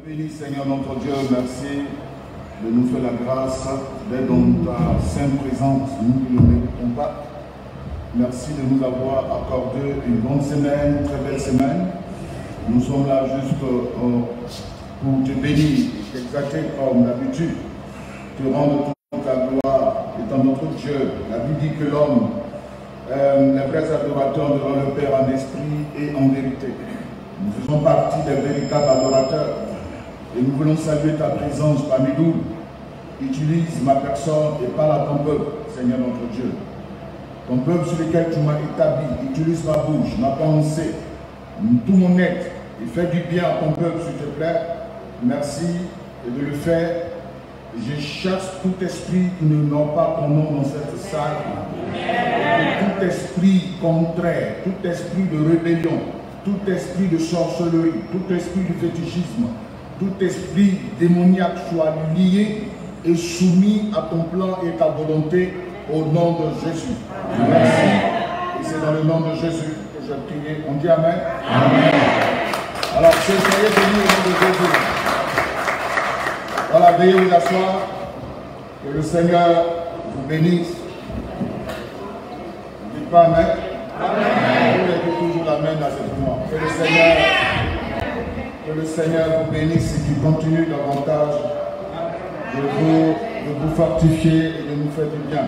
Béni Seigneur notre Dieu, merci de nous faire la grâce d'être dans ta sainte présence, nous qui ne le méritons pas. Merci de nous avoir accordé une bonne semaine, une très belle semaine. Nous sommes là juste pour te bénir, t'exalter comme d'habitude, te rendre toute ta gloire étant notre Dieu. La Bible dit que l'homme, les vrais adorateurs devant le Père en esprit et en vérité. Nous faisons partie des véritables adorateurs. Et nous voulons saluer ta présence parmi nous. Utilise ma personne et parle à ton peuple, Seigneur notre Dieu. Ton peuple sur lequel tu m'as établi, utilise ma bouche, ma pensée, tout mon être, et fais du bien à ton peuple, s'il te plaît. Merci de le faire. Je chasse tout esprit qui ne nomme pas ton nom dans cette salle. Tout esprit contraire, tout esprit de rébellion, tout esprit de sorcellerie, tout esprit de fétichisme, tout esprit démoniaque soit lié et soumis à ton plan et ta volonté au nom de Jésus. Merci. Et c'est dans le nom de Jésus que je prie. On dit Amen. Amen. Alors, soyez bénis au nom de Jésus. Voilà, veuillez vous asseoir. Que le Seigneur vous bénisse. Ne dites pas Amen. Amen. Vous dites toujours l'Amen à ce moment. Que le Seigneur vous bénisse et qu'il continue davantage de vous fortifier et de nous faire du bien.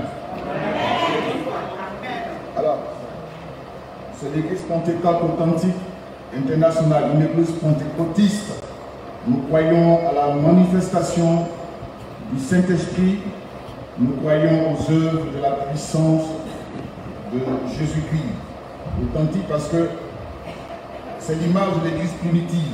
Alors, c'est l'église Pentecôte authentique internationale, une église pentecôtiste. Nous croyons à la manifestation du Saint-Esprit, nous croyons aux œuvres de la puissance de Jésus-Christ. Authentique parce que c'est l'image de l'église primitive.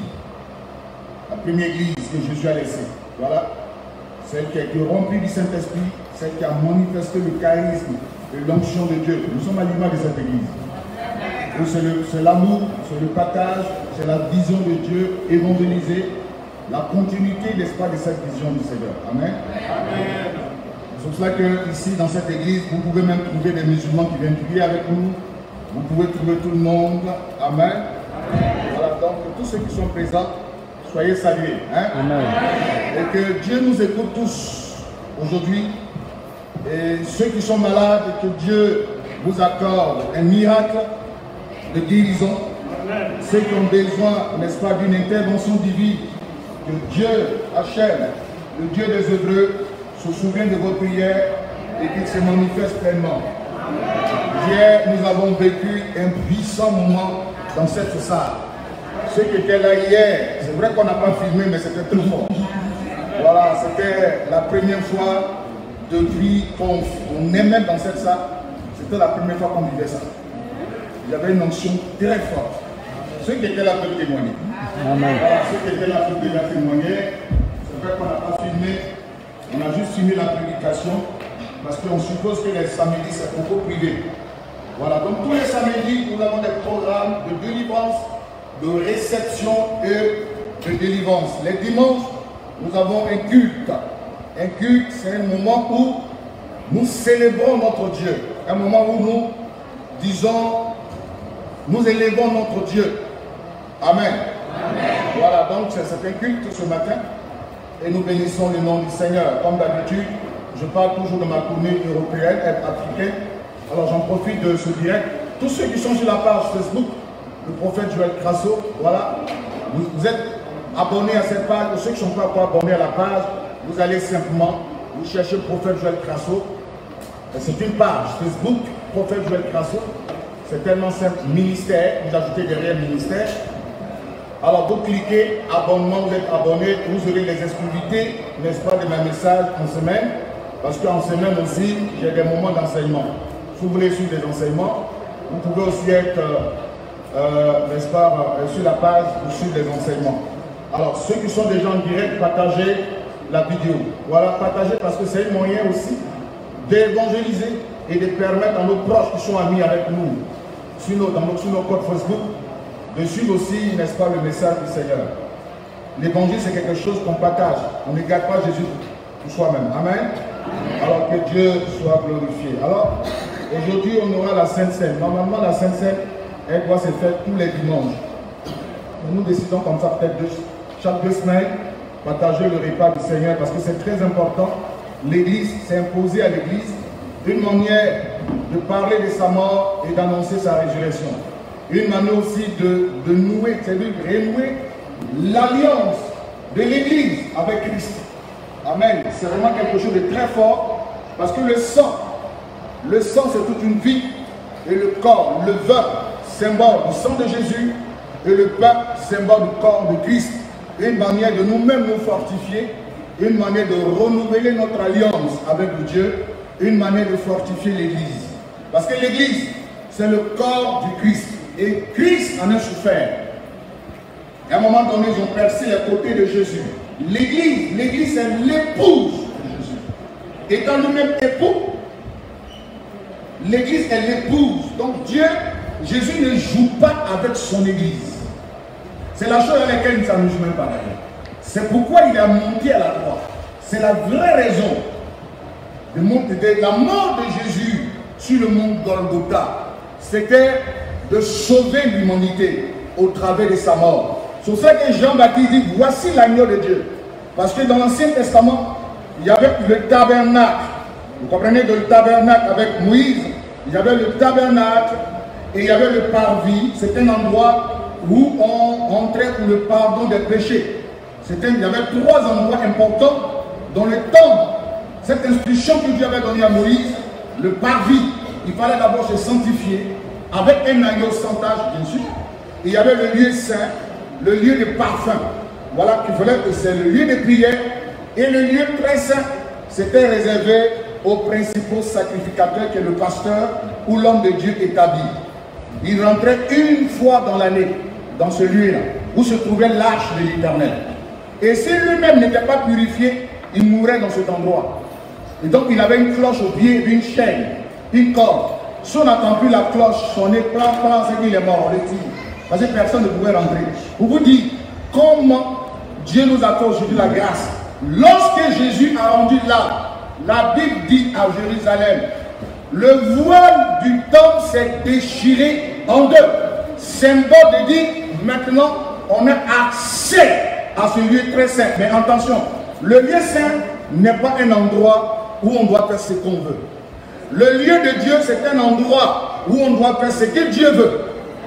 La première église que Jésus a laissée, voilà, celle qui a été remplie du Saint-Esprit, celle qui a manifesté le charisme et l'onction de Dieu. Nous sommes à l'image de cette église. C'est l'amour, c'est le partage, c'est la vision de Dieu évangélisée, la continuité, n'est-ce pas, de cette vision du Seigneur. Amen. Amen. C'est pour cela que ici, dans cette église, vous pouvez même trouver des musulmans qui viennent prier avec nous. Vous pouvez trouver tout le monde. Amen. Amen. Voilà, donc tous ceux qui sont présents, soyez salués. Hein? Amen. Et que Dieu nous écoute tous aujourd'hui. Et ceux qui sont malades, que Dieu vous accorde un miracle de guérison. Amen. Ceux qui ont besoin, n'est-ce pas, d'une intervention divine, que Dieu, Hachem, le Dieu des Hébreux, se souvient de vos prières et qu'il se manifeste pleinement. Hier, nous avons vécu un puissant moment dans cette salle. Ceux qui étaient là hier, c'est vrai qu'on n'a pas filmé, mais c'était très fort. Voilà, c'était la première fois depuis qu'on est même dans cette salle. C'était la première fois qu'on vivait ça. Il y avait une onction très forte. Ceux qui étaient là peuvent témoigner. Amen. Voilà, ceux qui étaient là peuvent déjà témoigner. C'est vrai qu'on n'a pas filmé. On a juste filmé la prédication parce qu'on suppose que les samedis, c'est beaucoup privé. Voilà, donc tous les samedis, nous avons des programmes de délivrance, de réception et de délivrance. Les dimanches, nous avons un culte. Un culte, c'est un moment où nous célébrons notre Dieu. Un moment où nous disons, nous élevons notre Dieu. Amen. Amen. Voilà, donc c'est un culte ce matin. Et nous bénissons le nom du Seigneur. Comme d'habitude, je parle toujours de ma tournée européenne et africaine. Alors j'en profite de ce direct. Tous ceux qui sont sur la page Facebook, le prophète Joël Crasso, voilà, vous êtes abonnés à cette page. Ceux qui ne sont pas encore abonnés à la page, vous allez simplement, vous cherchez le prophète Joël Crasso. C'est une page Facebook, prophète Joël Crasso. C'est tellement simple, ministère, vous ajoutez derrière ministère. Alors vous cliquez, abonnement, vous êtes abonné, vous aurez les exclusivités, n'est-ce pas, de mes messages en semaine. Parce qu'en semaine aussi, j'ai des moments d'enseignement. Si vous voulez suivre des enseignements, vous pouvez aussi être, n'est-ce pas, sur la page pour suivre les enseignements. Alors, ceux qui sont déjà en direct, partagez la vidéo. Voilà, partagez parce que c'est un moyen aussi d'évangéliser et de permettre à nos proches qui sont amis avec nous, sur nos codes Facebook, de suivre aussi, n'est-ce pas, le message du Seigneur. L'évangile, c'est quelque chose qu'on partage. On ne garde pas Jésus pour soi-même. Amen. Alors que Dieu soit glorifié. Alors, aujourd'hui, on aura la Sainte Seine. Normalement, la Sainte Seine, elle doit se faire tous les dimanches. Nous décidons comme ça, peut-être chaque 2 semaines, partager le repas du Seigneur parce que c'est très important. L'Église s'est imposée à l'Église une manière de parler de sa mort et d'annoncer sa résurrection. Une manière aussi de nouer, c'est-à-dire de renouer l'alliance de l'Église avec Christ. Amen. C'est vraiment quelque chose de très fort parce que le sang c'est toute une vie et le corps, le vin, symbole du sang de Jésus et le pain, symbole du corps de Christ. Une manière de nous-mêmes nous fortifier, une manière de renouveler notre alliance avec Dieu, une manière de fortifier l'Église. Parce que l'Église, c'est le corps du Christ. Et Christ en a souffert. À un moment donné, ils ont percé les côtés de Jésus. L'Église, c'est l'épouse de Jésus. Étant lui-même époux, l'Église est l'épouse. Donc Jésus ne joue pas avec son Église. C'est la chose à laquelle il ne s'amuse même pas d'ailleurs. C'est pourquoi il a monté à la croix. C'est la vraie raison de la mort de Jésus sur le mont Golgotha. C'était de sauver l'humanité au travers de sa mort. C'est ça que Jean-Baptiste dit, voici l'agneau de Dieu. Parce que dans l'Ancien Testament, il y avait le tabernacle. Vous comprenez, de le tabernacle avec Moïse, il y avait le tabernacle et il y avait le parvis. C'était un endroit où on entrait pour le pardon des péchés. Il y avait 3 endroits importants dans le temple. Cette instruction que Dieu avait donnée à Moïse, le parvis, il fallait d'abord se sanctifier avec un agneau sans tache, bien sûr. Et il y avait le lieu saint, le lieu de parfum. Voilà qu'il fallait que c'est le lieu de prière. Et le lieu très saint, c'était réservé aux principaux sacrificateurs que le pasteur ou l'homme de Dieu établit. Il rentrait une fois dans l'année dans ce lieu-là, où se trouvait l'arche de l'Éternel. Et si lui-même n'était pas purifié, il mourrait dans cet endroit. Et donc il avait une cloche au pied d'une chaîne, une corde. Si on n'entend plus la cloche sonner, c'est qu'il est mort, on le tire. Parce que personne ne pouvait rentrer. Pour vous dire comment Dieu nous a fait aujourd'hui la grâce. Lorsque Jésus a rendu là, la Bible dit à Jérusalem, le voile du temple s'est déchiré en deux. Symbole de dire, maintenant, on a accès à ce lieu très saint. Mais attention, le lieu saint n'est pas un endroit où on doit faire ce qu'on veut. Le lieu de Dieu, c'est un endroit où on doit faire ce que Dieu veut.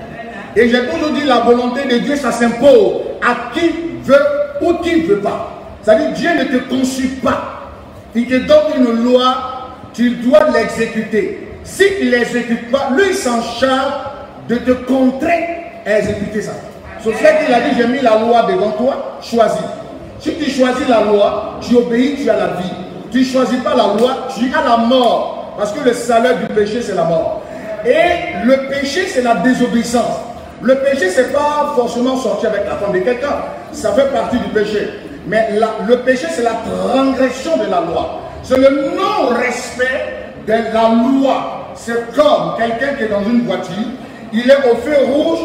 Et j'ai toujours dit, la volonté de Dieu, ça s'impose à qui veut ou qui ne veut pas. C'est-à-dire, Dieu ne te consulte pas. Il te donne une loi, tu dois l'exécuter. S'il ne l'exécute pas, lui, il s'en charge de te contrer à exécuter ça. C'est ce qu'il a dit, j'ai mis la loi devant toi, choisis. Si tu choisis la loi, tu obéis, tu as la vie. Tu ne choisis pas la loi, tu as la mort. Parce que le salaire du péché, c'est la mort. Et le péché, c'est la désobéissance. Le péché, ce n'est pas forcément sortir avec la femme de quelqu'un. Ça fait partie du péché. Mais le péché, c'est la transgression de la loi. C'est le non-respect de la loi. C'est comme quelqu'un qui est dans une voiture, il est au feu rouge,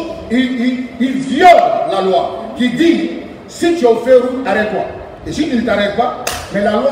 il viole la loi. Qui dit, si tu es au feu rouge, arrête-toi. Et si tu ne t'arrêtes pas, mais la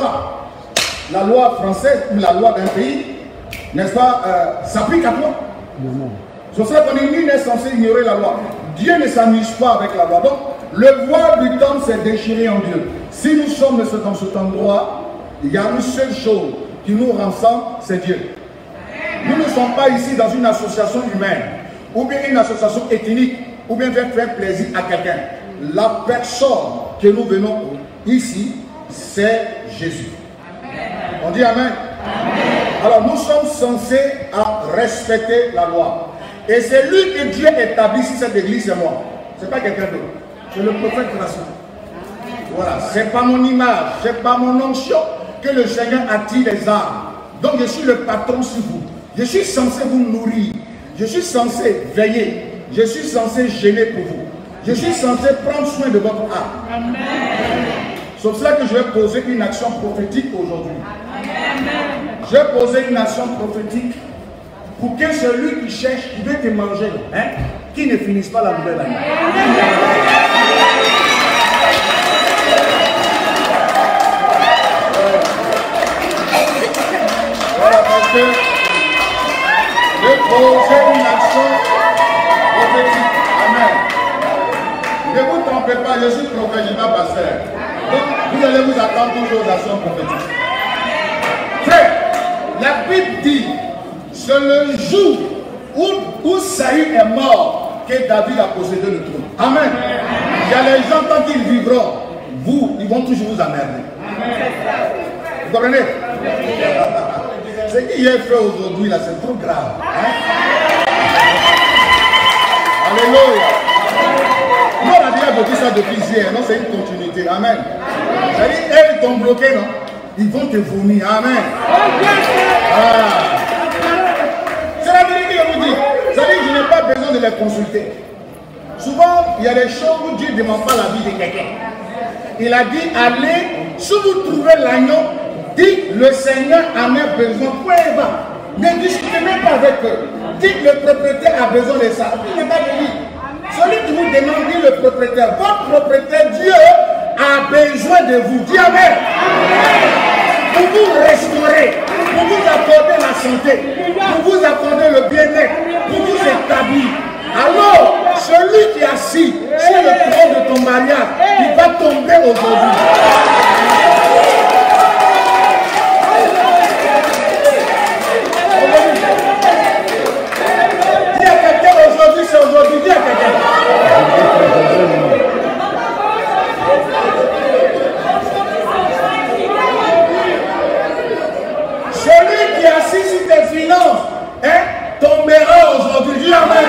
loi française ou la loi d'un pays, n'est-ce pas, s'applique à toi. C'est ça qu'on est nul n'est censé ignorer la loi. Dieu ne s'amuse pas avec la loi. Donc, le voile du temple s'est déchiré en Dieu. Si nous sommes dans cet endroit, il y a une seule chose qui nous rassemble, c'est Dieu. Nous ne sommes pas ici dans une association humaine, ou bien une association ethnique, ou bien faire plaisir à quelqu'un. La personne que nous venons ici, c'est Jésus. On dit Amen. Alors nous sommes censés à respecter la loi. Et c'est lui que Dieu établit si cette église, c'est moi. Ce n'est pas quelqu'un d'autre. C'est le prophète Christ. Voilà. Ce n'est pas mon image, ce n'est pas mon onction que le Seigneur attire les âmes. Donc je suis le patron sur vous. Je suis censé vous nourrir. Je suis censé veiller. Je suis censé gêner pour vous. Je suis censé prendre soin de votre âme. Amen. C'est pour cela que je vais poser une action prophétique aujourd'hui. Je vais poser une action prophétique pour que celui qui cherche, qui veut te manger, hein, qui ne finisse pas la nouvelle année. Voilà, parce que je vais poser une action prophétique. Amen. Ne vous trompez pas, je suis prophète, je ne suis pas pasteur. Donc, allez vous attendre toujours aux actions prophétiques. Frère, la Bible dit, c'est le jour où Saül est mort que David a possédé le trône. Amen. Il y a les gens, tant qu'ils vivront, ils vont toujours vous emmerder. Vous comprenez? Ce qu'il a fait aujourd'hui, là, c'est trop grave. Hein? Alléluia. Nous, on a déjà vécu ça depuis hier. Non, c'est une continuité. Amen. C'est-à-dire, elles t'ont bloqué, non? Ils vont te vomir. Amen. C'est la vérité que je vous dis. C'est-à-dire, je n'ai pas besoin de les consulter. Souvent, il y a des choses où Dieu ne demande pas la vie de quelqu'un. Il a dit, allez, si vous trouvez l'agneau, dites, le Seigneur en a besoin. Point et va. Ne discutez même pas avec eux. Dites, le propriétaire a besoin de ça. Il n'est pas de lui. Celui qui vous demande, dit le propriétaire. Votre propriétaire, Dieu, a besoin de vous. Dis Amen. Pour vous restaurer, pour vous accorder la santé, pour vous accorder le bien-être, pour vous établir. Alors, celui qui est assis sur le trône de ton mariage, il va tomber aujourd'hui. Dis à quelqu'un aujourd'hui, c'est aujourd'hui. Dis à quelqu'un. Celui qui est assis sur tes finances, hein, tombera aujourd'hui. Dis Amen.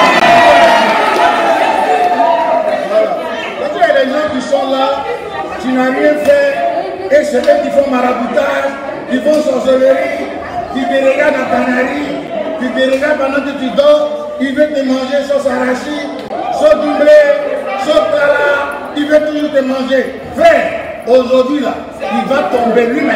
Voilà. Il y a des gens qui sont là, tu n'as rien fait, et c'est eux qui font maraboutage, qui font sorcellerie, qui te regardent dans ta narine, qui te regardent pendant que tu dors, ils veulent te manger sauce arachide, sauce doublée, sauce tala, ils veulent toujours te manger. Frère, aujourd'hui là, il va tomber lui-même.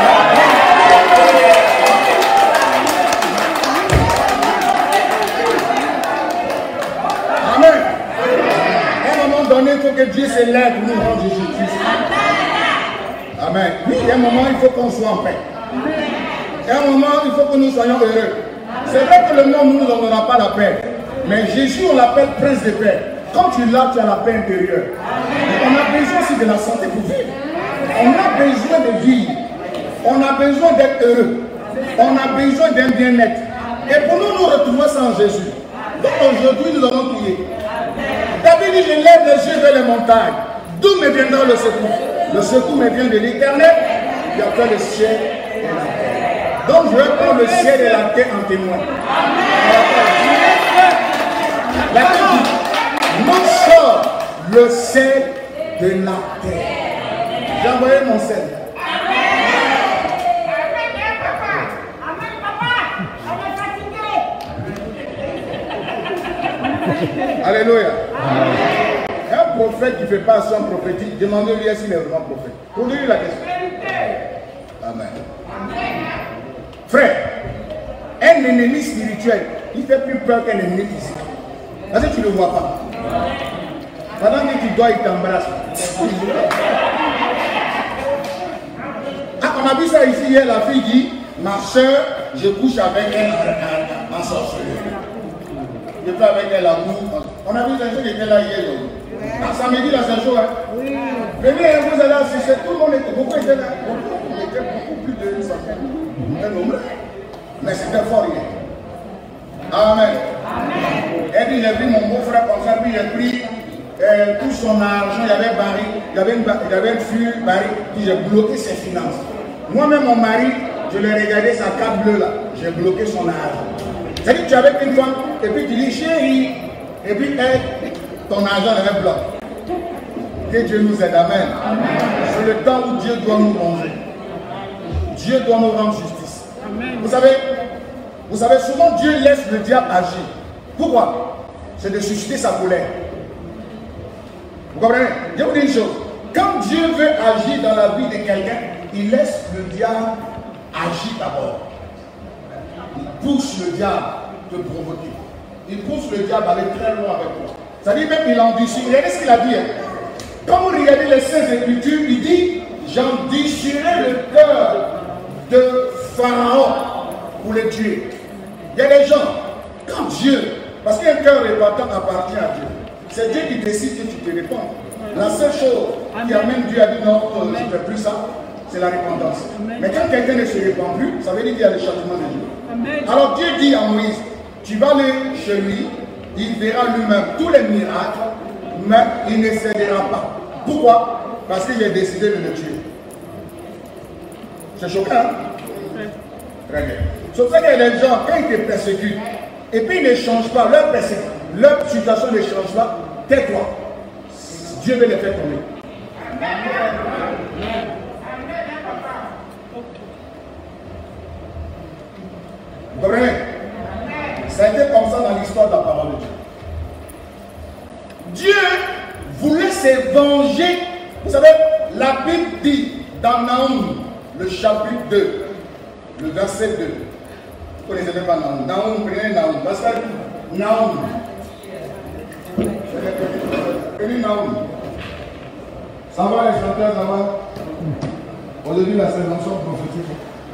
Amen. À un moment donné, il faut que Dieu se lève pour nous rendre justice. Amen. Oui, à un moment, il faut qu'on soit en paix. À un moment, il faut que nous soyons heureux. C'est vrai que le monde ne nous donnera pas la paix. Mais Jésus, on l'appelle prince de paix. Quand tu l'as, tu as la paix intérieure. On a besoin aussi de la santé pour vivre. On a besoin de vivre. On a besoin d'être heureux. On a besoin d'un bien-être. Et pour nous retrouver ça en Jésus. Donc aujourd'hui, nous allons prier. David dit, je lève les yeux vers les montagnes. D'où me viendra le secours? Le secours me vient de l'Éternel, qui a fait le ciel et la terre. Donc je vais prendre le ciel et la terre en témoin. La terre dit, nous sommes le sel de la terre. J'ai envoyé mon sel. Alléluia. Un prophète qui ne fait pas action prophétique, demandez-lui s'il est vraiment prophète. Posez-lui la question. Amen. Frère, un ennemi spirituel, il fait plus peur qu'un ennemi physique. Parce que tu ne le vois pas. Pendant que tu dois, il t'embrasse. Ah, on a vu ça ici hier, la fille dit, ma soeur, je couche avec elle en sorcellerie. Je fais avec elle l'amour. On a vu un jour qui était là hier. Ah, samedi, là, c'est chaud. Hein? Oui. Venez, vous allez assister. Tout le monde était. Beaucoup étaient là. Beaucoup étaient beaucoup plus de une centaine. Un nombre. Mais c'était fort hier. Amen. Elle dit, j'ai vu mon beau-frère comme ça, puis j'ai pris tout son argent. Il y avait baril. Il y avait une fuite baril. Puis j'ai bloqué ses finances. Moi-même, mon mari, je l'ai regardé sa carte bleue là. J'ai bloqué son argent. C'est-à-dire que tu es avec une femme, et puis tu dis chérie, et puis elle, ton argent est bloqué. Que Dieu nous aide, amen. C'est le temps où Dieu doit nous manger. Dieu doit nous rendre justice. Amen. Vous savez, souvent Dieu laisse le diable agir. Pourquoi? C'est de susciter sa colère. Vous comprenez? Je vous dis une chose. Quand Dieu veut agir dans la vie de quelqu'un, il laisse le diable agir d'abord. Il pousse le diable te provoquer. Il pousse le diable à aller très loin avec toi. C'est-à-dire même qu'il endurcit. Regardez ce qu'il a dit. Hein. Quand vous regardez les Saintes Écritures, il dit, j'endurcirai le cœur de Pharaon pour le tuer. Il y a des gens, quand Dieu, parce qu'un cœur repentant appartient à Dieu, c'est Dieu qui décide que tu te réponds. La seule chose qui amène Dieu à dire non, je ne fais plus ça, c'est la repentance. Mais quand quelqu'un ne se répand plus, ça veut dire qu'il y a le châtiment de Dieu. Alors Dieu dit à Moïse, tu vas aller chez lui, il verra lui-même tous les miracles, mais il ne cédera pas. Pourquoi? Parce que j'ai décidé de le tuer. C'est choquant, hein? Très bien. C'est pour ça que les gens, quand ils te persécutent, et puis ils ne changent pas, leur situation ne change pas, tais-toi. Dieu veut les faire tomber. Vous comprenez? Ça a été comme ça dans l'histoire de la parole de Dieu. Dieu voulait se venger. Vous savez, la Bible dit dans Naoum, le chapitre 2, le verset 2. Vous connaissez même pas Naoum. Naoum, prenez Naoum. Parce que Naoum. Prenez Naoum. Ça va les chanteurs, ça va? Aujourd'hui, la sélection prophétique.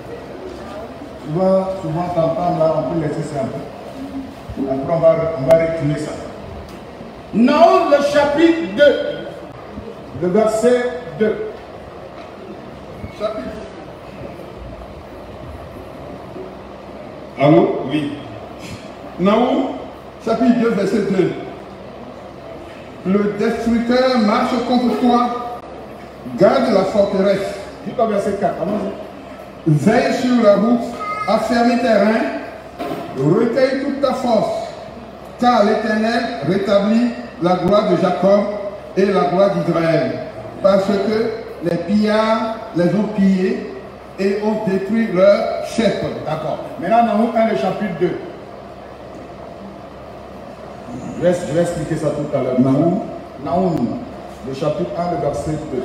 Souvent t'entends là, on peut laisser ça un peu. Après, on va retourner ça. Naoum, le chapitre 2, le verset 2. Chapitre. Allô? Oui. Naoum, chapitre 2, verset 2. Le destructeur marche contre toi, garde la forteresse. Jusqu'au verset 4, allons-y. Veille sur la route, affermis tes reins, recueille toute ta force, car l'Éternel rétablit la gloire de Jacob et la gloire d'Israël, parce que les pillards les ont pillés et ont détruit leur chef. D'accord. Maintenant, Naoum 1, le chapitre 2. Je vais expliquer ça tout à l'heure. Naoum, le chapitre 1, le verset 2.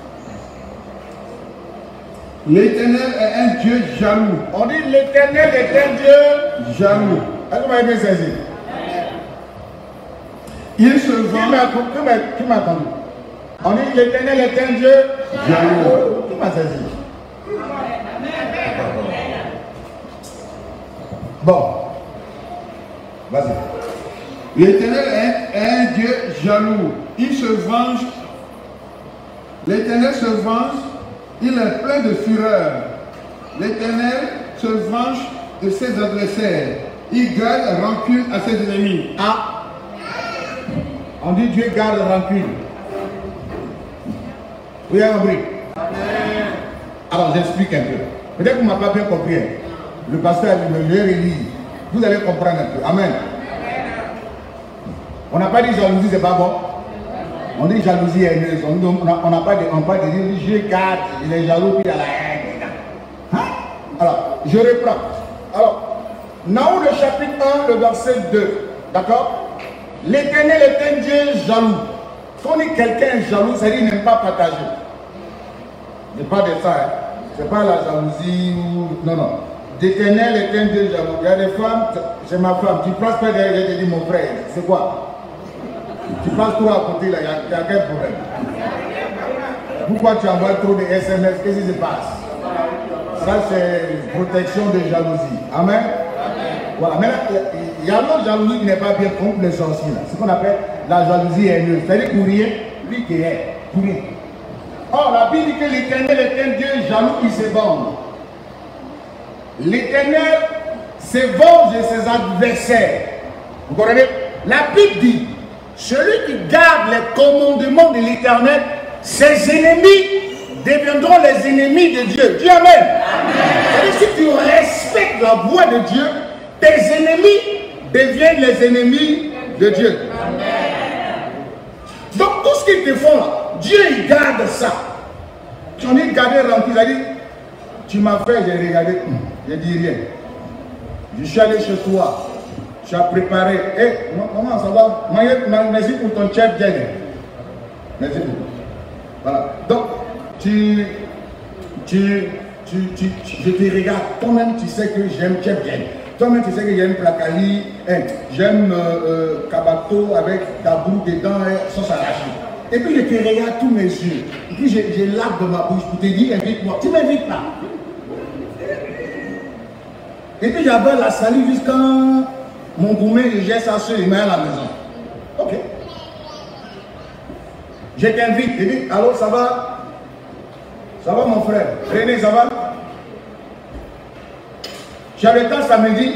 L'Éternel est un Dieu jaloux. On dit l'Éternel est un Dieu jaloux. Est-ce que vous m'avez bien saisi? Il se vend. Qui m'a entendu? On dit l'Éternel est un Dieu jaloux. Qui m'a saisi? Bon. Vas-y. L'Éternel est un Dieu jaloux. Il se venge. L'Éternel se venge. Il est plein de fureur. L'Éternel se venge de ses adversaires. Il garde rancune à ses ennemis. Ah. On dit Dieu garde rancune. Vous avez compris? Alors j'explique un peu. Peut-être que vous ne m'avez pas bien compris. Le pasteur a dit le relire. Vous allez comprendre un peu. Amen. On n'a pas dit jalousie, c'est pas bon. On dit jalousie haineuse. On n'a pas dit Dieu garde, il est jaloux, puis il a la haine. Hein? Alors, je reprends. Alors, Naoum le chapitre 1, le verset 2. D'accord? L'Éternel est un Dieu jaloux. Quand on dit quelqu'un est jaloux, ça dit qu'il n'aime pas partager. Je parle de ça. Hein? C'est pas la jalousie ou. Non, non. L'Éternel est un Dieu jaloux. Il y a des femmes, c'est ma femme, tu passes pas derrière, je te dis mon frère, c'est quoi? Tu passes trop à côté là, il y a quel problème? Pourquoi tu envoies trop de SMS? Qu'est-ce qui se passe? Ça c'est protection de jalousie. Amen. Voilà. Maintenant, il y a l'autre jalousie qui n'est pas bien contre les sorciers. C'est ce qu'on appelle la jalousie haineuse. C'est-à-dire pour rien, lui qui est, pour rien. Or, la Bible dit que l'Éternel est un Dieu jaloux qui se venge. L'Éternel se venge de ses adversaires. Vous comprenez? La Bible dit, celui qui garde les commandements de l'Éternel, ses ennemis deviendront les ennemis de Dieu. Dis Amen. C'est-à-dire, si tu respectes la voix de Dieu, tes ennemis deviennent les ennemis de Dieu. Amen. Donc tout ce qu'ils te font là, Dieu il garde ça. Tu en es gardé rempli, il a dit, tu m'as fait, j'ai regardé, j'ai dit rien. Je suis allé chez toi, tu as préparé. Et comment ça va? Merci pour ton chef Jenny. Merci beaucoup. Voilà. Donc, je te regarde, toi-même tu sais que j'aime chef Jenny. Toi-même tu sais que j'aime Placali, j'aime Kabato avec tabou dedans et sauce arrachée. Et puis je te regarde tous mes yeux. Et puis j'ai l'arbre de ma bouche pour te dire invite-moi. Tu ne m'invites pas. Et puis j'avais la salive jusqu'à mon gourmet, je jette ça sur les mains à la maison. Ok. Je t'invite. Il dit, allô, ça va? Ça va mon frère? René, ça va? J'avais le temps samedi.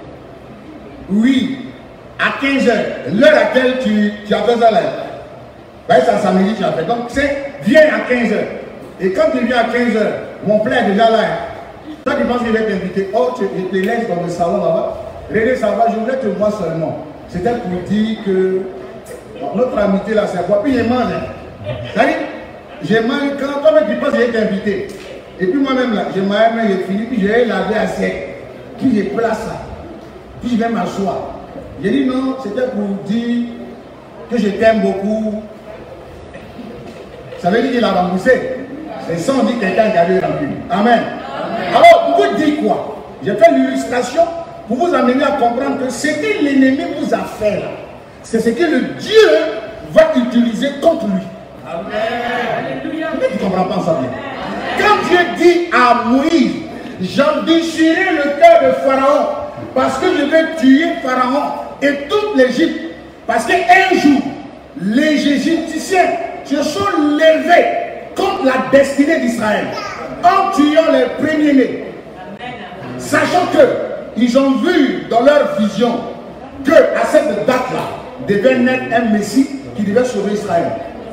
Oui, à 15h. L'heure à laquelle tu as fait ça là. Ben, c'est samedi que tu as fait. Donc, c'est viens à 15h. Et quand tu viens à 15h, mon père est déjà là. Toi, tu penses qu'il va t'inviter. Oh, tu te laisses dans le salon là-bas. René, ça va, je voulais te voir seulement. C'était pour dire que notre amitié là, c'est quoi? Puis je mange. C'est-à-dire, je mange quand toi-même tu penses qu'il va t'inviter. Et puis moi-même là, je mange, j'ai fini, puis j'ai lavé assiette. Puis je place ça. Puis je vais m'asseoir. J'ai dit non, c'était pour dire que je t'aime beaucoup. Ça veut dire qu'il a remboursé. C'est ça, on dit que quelqu'un qui avait rempli. Amen. Alors, pour vous dire quoi? J'ai fait l'illustration pour vous amener à comprendre que ce que l'ennemi vous a fait là, c'est ce que le Dieu va utiliser contre lui. Amen. Alléluia. Mais tu ne comprends pas ça bien. Quand Dieu dit à Moïse, j'en déchirerai le cœur de Pharaon parce que je vais tuer Pharaon et toute l'Égypte. Parce qu'un jour, les Égyptiens se sont levés contre la destinée d'Israël en tuant les premiers-nés. Sachant qu'ils ont vu dans leur vision qu'à cette date-là devait naître un Messie qui devait sauver Israël.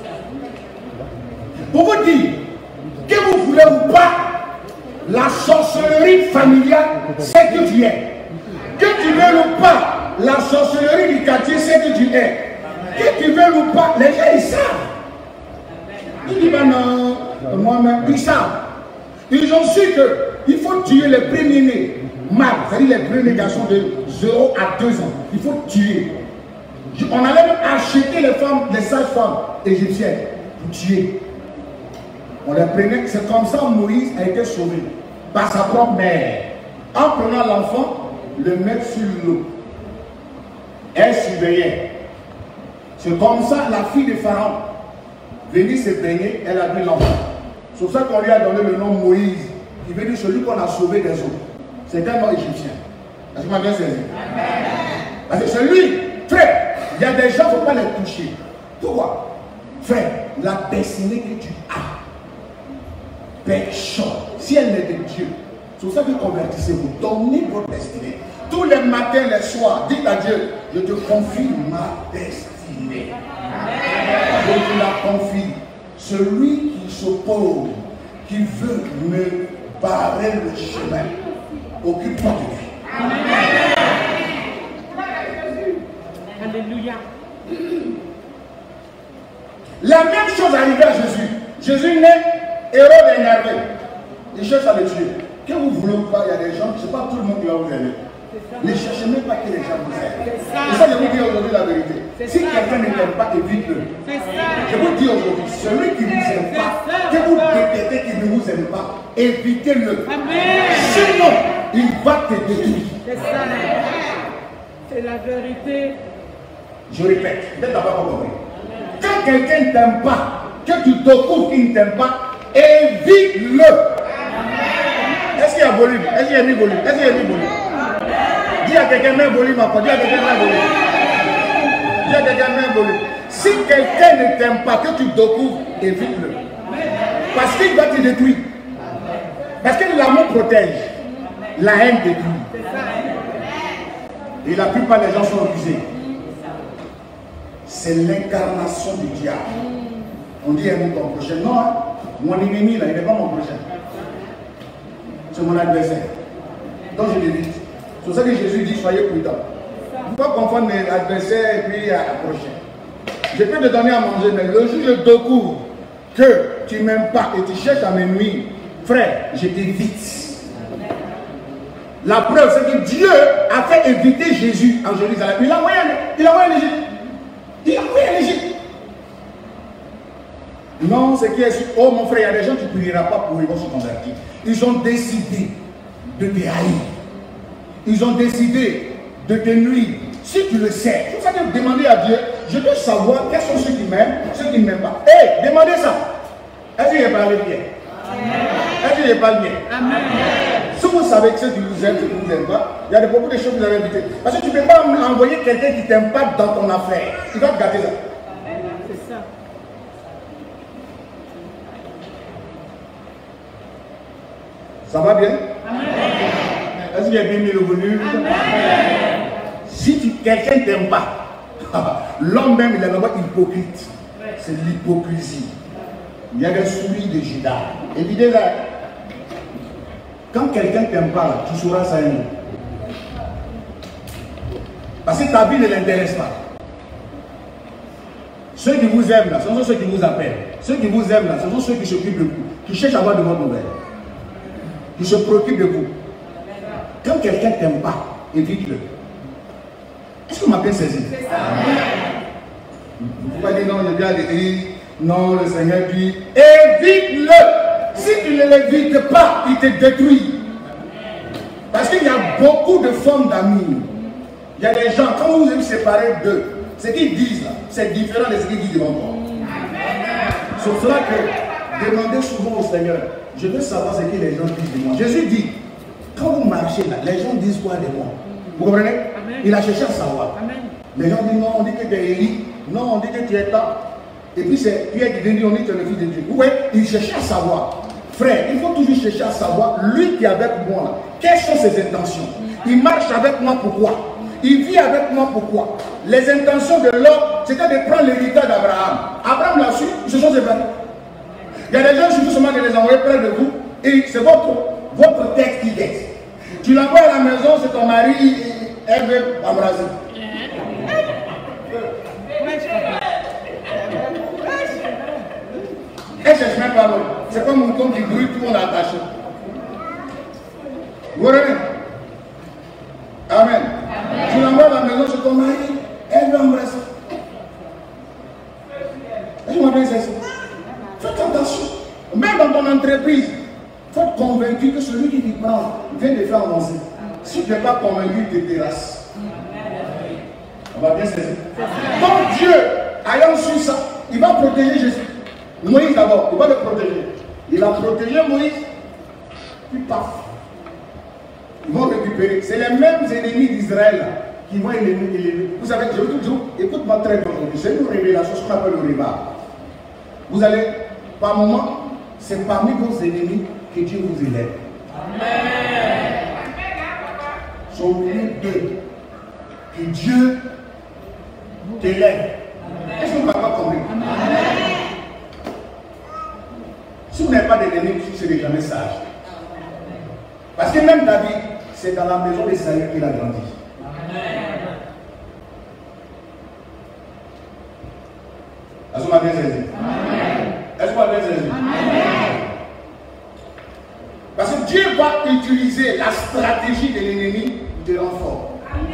Pour vous dire que vous voulez ou pas, la sorcellerie familiale, c'est que tu es. Que tu veux ou pas, la sorcellerie du quartier, c'est que tu es. Que tu veux ou pas, les gens ils savent. Ils disent ben non, moi-même, ils savent. Ils ont su qu'il faut tuer les premiers-nés mâles, c'est-à-dire les premiers garçons de 0 à 2 ans. Il faut tuer. On allait même acheter les femmes, les sages-femmes égyptiennes pour tuer. On les prenait, c'est comme ça Moïse a été sauvé par sa propre mère. En prenant l'enfant, le mettre sur l'eau. Elle surveillait. C'est comme ça la fille de Pharaon venue se baigner, elle a vu l'enfant. C'est pour ça qu'on lui a donné le nom Moïse, qui veut dire celui qu'on a sauvé des eaux. C'est un nom égyptien. Est-ce que vous m'avez bien saisi? Parce que celui, frère, il y a des gens, il ne faut pas les toucher. Pourquoi? Frère, la destinée que tu as, personne, si elle est de Dieu, c'est pour ça que convertissez-vous, donnez votre destinée. Tous les matins, les soirs, dites à Dieu, je te confie ma destinée. Je te la confie. Celui qui s'oppose, qui veut me barrer le chemin, occupe-toi de lui. Alléluia. La même chose arrivait à Jésus. Jésus naît, Hérode énervé. Il cherche à le tuer. Que vous voulez ou pas, il y a des gens, ce n'est pas tout le monde qui va vous aider. Ne cherchez même pas que les gens vous aident. C'est ça que je vous dis aujourd'hui la vérité. Si quelqu'un ne t'aime pas, évite-le. Je vous dis aujourd'hui, celui qui ne vous aime pas, que vous détestez qui ne vous aime pas, évitez-le. Sinon, il va te détruire. C'est ça. C'est la vérité. Je répète, peut-être d'abord pas compris. Quand quelqu'un ne t'aime pas, que tu découvres qu'il ne t'aime pas, évite-le. Est-ce qu'il y a volume? Est-ce qu'il y a mis volume? Est-ce qu'il y a mis volume? Dis à quelqu'un, mets volume encore. Dis à quelqu'un, mets volume. Dis à quelqu'un, mets volume. Si quelqu'un ne t'aime pas, que tu découvres, évite-le. Parce qu'il va te détruire. Parce que l'amour protège. La haine détruit. Et la plupart des gens sont rusés. C'est l'incarnation du diable. On dit ennemi ton prochain. Non, hein? Mon ennemi là, il n'est pas mon prochain. C'est mon adversaire. Donc je l'évite. C'est pour ça que Jésus dit soyez prudents. Il ne faut pas confondre mes adversaires et puis approcher. Je peux te donner à manger, mais le jour où je découvre que tu ne m'aimes pas et tu cherches à me nuire, frère, je t'évite. La preuve, c'est que Dieu a fait éviter Jésus en Jérusalem. Il a envoyé en Égypte. Il a envoyé en Égypte. Non, c'est qui est. Oh mon frère, il y a des gens qui ne prieront pas pour ils vont se convertir. Ils ont décidé de te haïr. Ils ont décidé de te nuire. Si tu le sais, c'est pour ça que demander à Dieu, je veux savoir quels sont ceux qui m'aiment, ceux qui ne m'aiment pas. Hé, demandez ça. Est-ce que j'ai parlé bien? Est-ce que j'ai parlé bien? Amen. Si vous savez que ceux qui vous aiment, ceux qui ne vous aiment pas, il y a beaucoup de choses que vous avez évitées. Parce que tu ne peux pas envoyer quelqu'un qui ne t'aime pas dans ton affaire. Il va te gâter ça. C'est ça. Ça va bien? Est-ce qu'il y a bien mis le volume? Si quelqu'un ne t'aime pas, l'homme même il est d'abord hypocrite. C'est l'hypocrisie. Il y a des souris de Judas. Évidemment, quand quelqu'un ne t'aime pas, là, tu sauras ça. Parce que ta vie ne l'intéresse pas. Ceux qui vous aiment là, ce sont ceux qui vous appellent. Ceux qui vous aiment là, ce sont ceux qui s'occupent de vous, qui cherchent à avoir de votre nouvelle, qui se préoccupent de vous. Quand quelqu'un ne t'aime pas, évite-le. Est-ce que vous m'avez saisi? C'est ça. Vous ne pouvez pas dire non, il y a bien l'église. Non, le Seigneur dit, évite-le. Si tu ne l'évites pas, il te détruit. Parce qu'il y a beaucoup de formes d'amour. Il y a des gens, quand vous vous séparez d'eux, ce qu'ils disent là, c'est différent de ce qu'ils disent devant toi. C'est pour cela que demandez souvent au Seigneur, je veux savoir ce que les gens disent de moi. Jésus dit, quand vous marchez là, les gens disent quoi de moi? Vous comprenez? Amen. Il a cherché à savoir. Amen. Les gens disent non, on dit que tu es Élie, non, on dit que tu es là. Et puis c'est Pierre qui dit, on dit que tu es le fils de Dieu. Oui, il cherchait à savoir. Frère, il faut toujours chercher à savoir, lui qui est avec moi là, quelles sont ses intentions? Il marche avec moi pourquoi? Il vit avec moi pourquoi? Les intentions de l'homme, c'était de prendre l'héritage d'Abraham. Abraham l'a su, ils se sont séparés. Il y a des gens, il suffit seulement de les envoyer près de vous, et c'est votre tête qui guette. Tu l'envoies à la maison, c'est ton mari, elle veut embrasser. Elle cherche même pas l'autre. C'est comme un mouton qui brûle, tout le monde attaché. Vous voyez? Amen. Tu l'envoies à la maison, c'est ton mari, elle veut embrasser. Est-ce que vous m'avez saisi? Faites attention. Même dans ton entreprise, il faut être convaincu que celui qui t'y prend vient de faire avancer. Si tu n'es pas convaincu, tu te terrasses. On va bien saisir. Donc Dieu, ayant su ça, il va protéger Jésus. Moïse d'abord, il va le protéger. Il a protégé Moïse, puis paf. Ils vont récupérer. C'est les mêmes ennemis d'Israël qui vont élever. Vous savez, je vous dis, écoute-moi très bien aujourd'hui. C'est une révélation, ce qu'on appelle le riba. Vous allez, par moment, c'est parmi vos ennemis que Dieu vous élève. Amen. Sont au milieu d'eux. Que Dieu t'élève. Est-ce que vous n'avez pas compris? Si vous n'avez pas d'ennemis, vous ne serez jamais sage. Parce que même David, c'est dans la maison de Saül qu'il a grandi. Est-ce que vous m'avez saisi? Est-ce que vous m'avez saisi? Parce que Dieu va utiliser la stratégie de l'ennemi de l'enfant.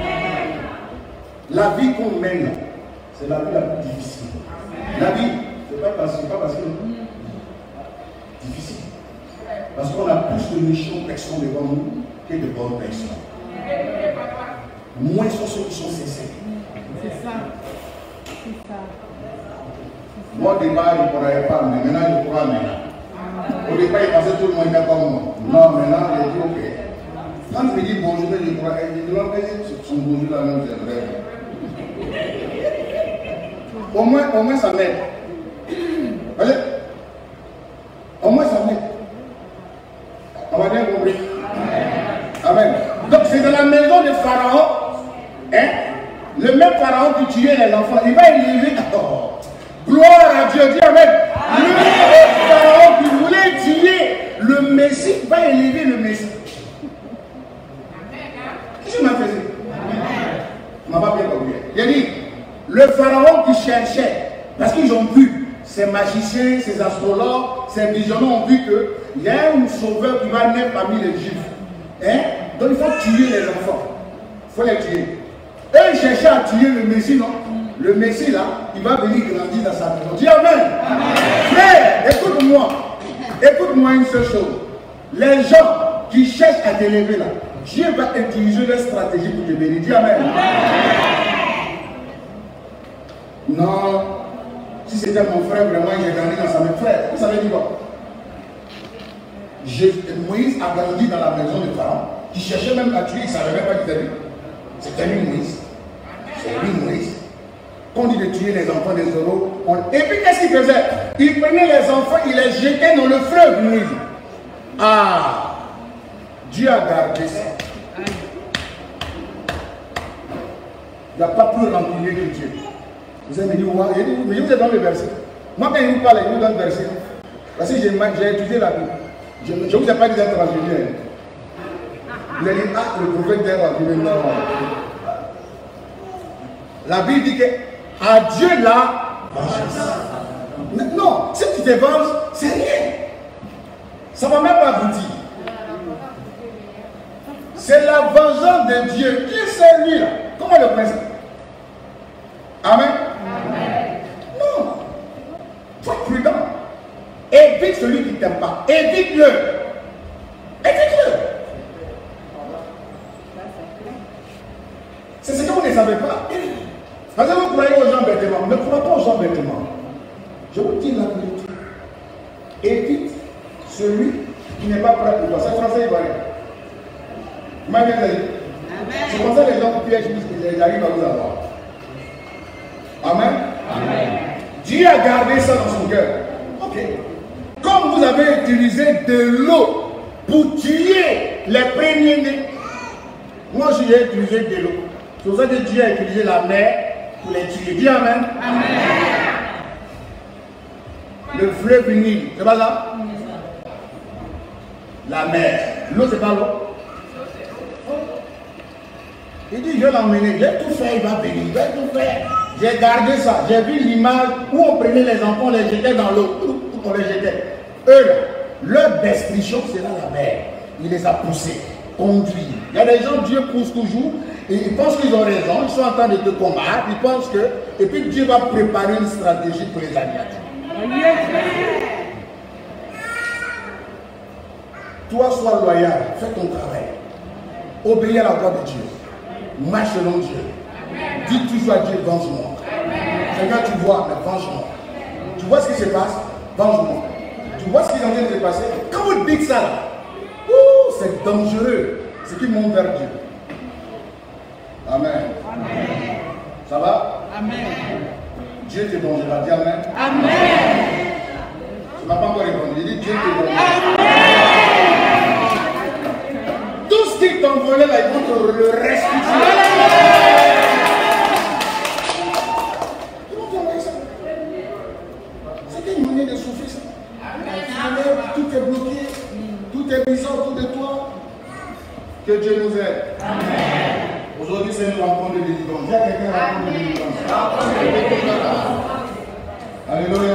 La vie qu'on mène, c'est la vie la plus difficile. La vie, c'est pas parce que difficile. Parce qu'on a plus de méchants personnes devant nous que de bonnes personnes. Moins sont ceux qui sont sincères. C'est ça. C'est ça. Moi, au départ, je ne pourrais pas, mais maintenant, je pourrais maintenant. Au départ, il pensait tout le monde était comme moi. Non, maintenant, j'ai dit ok. Quand je me dis bonjour, je pourrais. Je dis non, son bonjour là, non, c'est vrai. Au moins, ça m'aide. Voyez? Au moins, ça m'aide. On va bien compris. Amen. Donc, c'est dans la maison de Pharaon, hein, le même Pharaon qui tuait les enfants, il va élever. Oh, gloire à Dieu, dis Amen. Le même Pharaon qui voulait tuer le Messie va élever le Messie. Qu'est-ce que m'a fait? On m'a pas bien compris. Il a dit, le Pharaon qui cherchait, parce qu'ils ont vu, ces magiciens, ces astrologues, ces visionnaires ont vu qu'il y a un sauveur qui va naître parmi les Juifs. Hein? Donc il faut tuer les enfants. Il faut les tuer. Eux, ils cherchaient à tuer le Messie, non? Le Messie, là, il va venir grandir dans sa maison. Dis Amen. Frère, écoute-moi. Écoute-moi une seule chose. Les gens qui cherchent à t'élever, là, Dieu va utiliser leur stratégie pour te bénir. Dis Amen. Non. Si c'était mon frère, vraiment, j'ai grandi dans sa maison. Frère, vous savez dire quoi? Moïse a grandi dans la maison de Pharaon, qui cherchait même à tuer, il ne savait même pas qui c'était lui. C'était lui Moïse. C'est lui Moïse. Quand on dit de tuer les enfants des euros, et puis qu'est-ce qu'il faisait? Il prenait les enfants, il les jetait dans le fleuve Moïse. Ah! Dieu a gardé ça. Il n'y a pas plus rancunier que Dieu. Vous avez dit, mais vous êtes dans le verset. Moi, quand il vous parle, il vous donne le verset. Parce que j'ai étudié la Bible. Je ne vous ai pas dit d'être rancunier. Vous avez dit, ah, le prophète est rancunier. Non. La Bible dit que à Dieu la vengeance. Non, si tu te venges, c'est rien. Ça ne va même pas aboutir. C'est la vengeance de Dieu. Qui c'est lui là? Comment le présente? Amen. Amen. Non. Sois prudent. Évite celui qui ne t'aime pas. Évite-le. Évite-le. C'est ce que vous ne savez pas. Parce que vous croyez aux gens bêtement. Ne croyez pas aux gens bêtement. Je vous dis la vérité. Évite celui qui n'est pas prêt pour toi. C'est français ivoirien. C'est comme ça que les gens qui piègent qu'ils arrivent à vous avoir. Amen. Amen. Dieu a gardé ça dans son cœur. Ok. Comme vous avez utilisé de l'eau pour tuer les premiers-nés, moi j'ai utilisé de l'eau. C'est pour ça que Dieu a utilisé la mer pour les tuer. Dis Amen. Amen. Le fleuve Nil, c'est pas ça? La mer. L'eau, c'est pas l'eau. Il dit, je vais l'emmener, j'ai tout fait, il va venir, il va tout faire. J'ai gardé ça, j'ai vu l'image où on prenait les enfants, on les jetait dans l'eau, on les jetait. Eux, leur destruction, c'est là la mer. Il les a poussés, conduits. Il y a des gens, Dieu pousse toujours, et ils pensent qu'ils ont raison, ils sont en train de te combattre, ils pensent que, et puis Dieu va préparer une stratégie pour les anéantir. Toi, sois loyal, fais ton travail, obéis à la voix de Dieu. Marche selon Dieu. Amen. Dis toujours à Dieu, venge-moi. Seigneur, tu vois, mais venge-moi. Tu vois ce qui se passe? Venge-moi. Tu vois ce qui est en train de se passer? Quand vous dites ça, c'est dangereux. C'est qu'ils montent vers Dieu. Amen. Amen. Ça va? Amen. Dieu te vengera. Dis Amen. Amen. Tu ne m'as pas encore répondu. Il dit Dieu te vengera. Tout ce qui t'envolait là, ils vont te le restituer. C'était une manière de souffrir ça. Tout est bloqué, tout est bizarre autour de toi. Que Dieu nous aide. Aujourd'hui, c'est une rencontre de délivrance. Il y a quelqu'un qui rencontre de délivrance. Alléluia.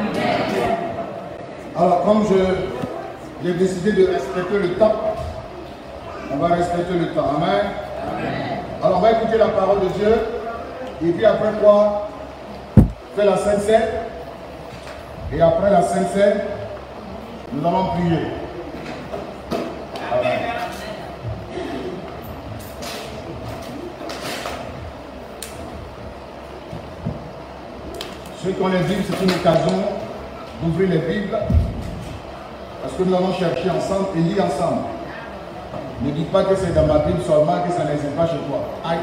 Alors, comme j'ai décidé de respecter le temps, on va respecter le temps. Amen. Amen. Alors on va écouter la parole de Dieu. Et puis après quoi, faire la Sainte Seine. Et après la Sainte Seine, nous allons prier. Amen. Ceux qui ont les Bibles, c'est une occasion d'ouvrir les Bibles. Parce que nous allons chercher ensemble et lire ensemble. Ne dis pas que c'est dans ma Bible seulement, que ça n'existe pas chez toi. Aïe.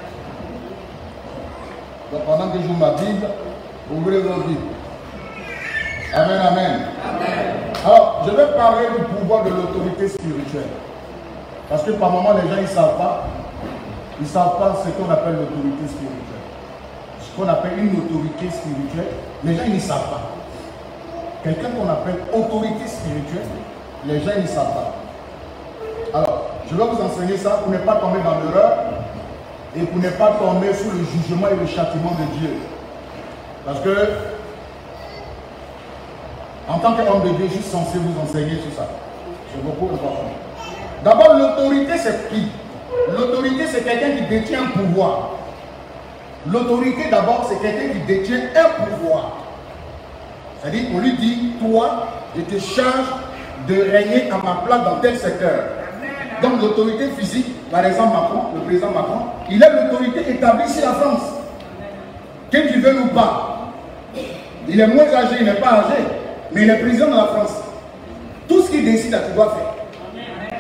Donc pendant que je joue ma Bible, ouvrez vos Bibles. Amen, amen. Alors, je vais parler du pouvoir de l'autorité spirituelle. Parce que par moment, les gens, ils ne savent pas. Ils ne savent pas ce qu'on appelle l'autorité spirituelle. Ce qu'on appelle une autorité spirituelle, les gens, ils ne savent pas. Quelqu'un qu'on appelle autorité spirituelle, les gens, ils ne savent pas. Alors, je vais vous enseigner ça pour ne pas tomber dans l'erreur et pour ne pas tomber sous le jugement et le châtiment de Dieu. Parce que, en tant qu'homme de Dieu, je suis censé vous enseigner tout ça. C'est beaucoup important. D'abord, l'autorité, c'est qui? L'autorité, c'est quelqu'un qui détient un pouvoir. L'autorité, d'abord, c'est quelqu'un qui détient un pouvoir. C'est-à-dire qu'on lui dit, toi, je te charge de régner à ma place dans tel secteur. Donc l'autorité physique, par exemple Macron, le président Macron, il a l'autorité établie sur la France. Que tu veux ou pas. Il est moins âgé, il n'est pas âgé, mais il est président de la France. Tout ce qu'il décide, tu dois faire.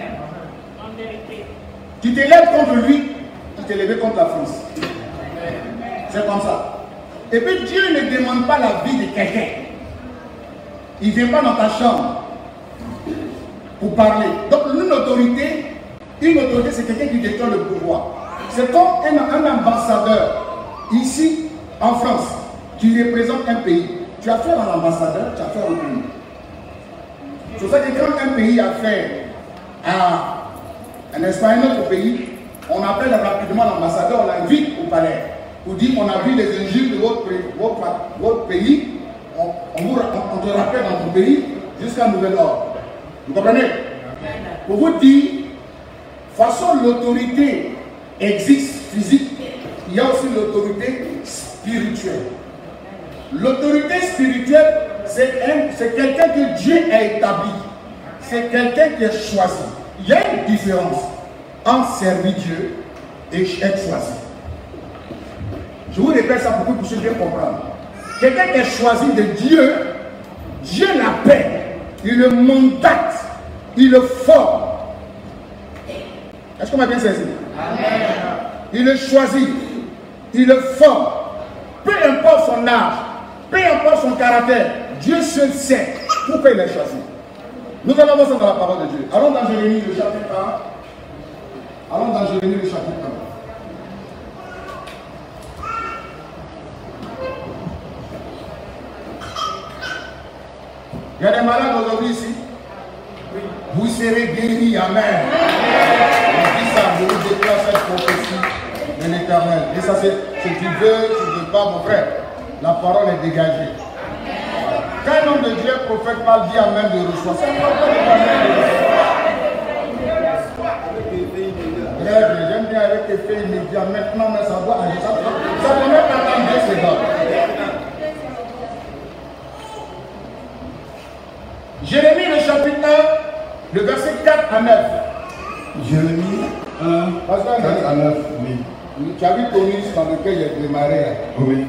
Tu t'élèves contre lui, tu t'es levé contre la France. C'est comme ça. Et puis Dieu ne demande pas la vie de quelqu'un. Il ne vient pas dans ta chambre. pour parler. Donc une autorité c'est quelqu'un qui détient le pouvoir. C'est comme un ambassadeur ici en France qui représente un pays. Tu as affaire à l'ambassadeur, tu as affaire au pays. C'est ça que quand un pays a affaire à un autre pays, on appelle rapidement l'ambassadeur, on l'invite au palais. On dit on a vu les injures de votre pays, on te rappelle dans ton pays jusqu'à nouvel ordre. Vous comprenez? Pour vous dire, de toute façon l'autorité existe physique, il y a aussi l'autorité spirituelle. L'autorité spirituelle, c'est quelqu'un que Dieu a établi. C'est quelqu'un qui est choisi. Il y a une différence entre servir Dieu et être choisi. Je vous répète ça pour que vous puissiez bien comprendre. Quelqu'un qui est choisi de Dieu, Dieu l'appelle, il le mandate, il le forme. Est-ce qu'on m'a bien saisi? Amen. Il le choisit, il le forme. Peu importe son âge, peu importe son caractère, Dieu seul sait pourquoi il l'a choisi. Nous allons voir ça dans la parole de Dieu. Allons dans Jérémie le chapitre 1. Allons dans Jérémie le chapitre 1. Il y a des malades aujourd'hui ici. Vous serez guéris, amen. On dit ça, je vous déclare cette prophétie de l'Éternel. Et ça, c'est si tu veux, tu ne veux pas, mon frère. La parole est dégagée. Quand un homme de Dieu, prophète, parle, dit amen de recevoir. C'est un prophète de amen de recevoir. J'aime bien avec effet immédiat. Maintenant, mais ça doit agir. Ça ne met pas dans Dieu, c'est bon. Jérémie, le chapitre 1, le verset 4 à 9. Jérémie 1, 4 à 9, oui. Tu as vu ton livre dans lequel il a démarré là? Oui.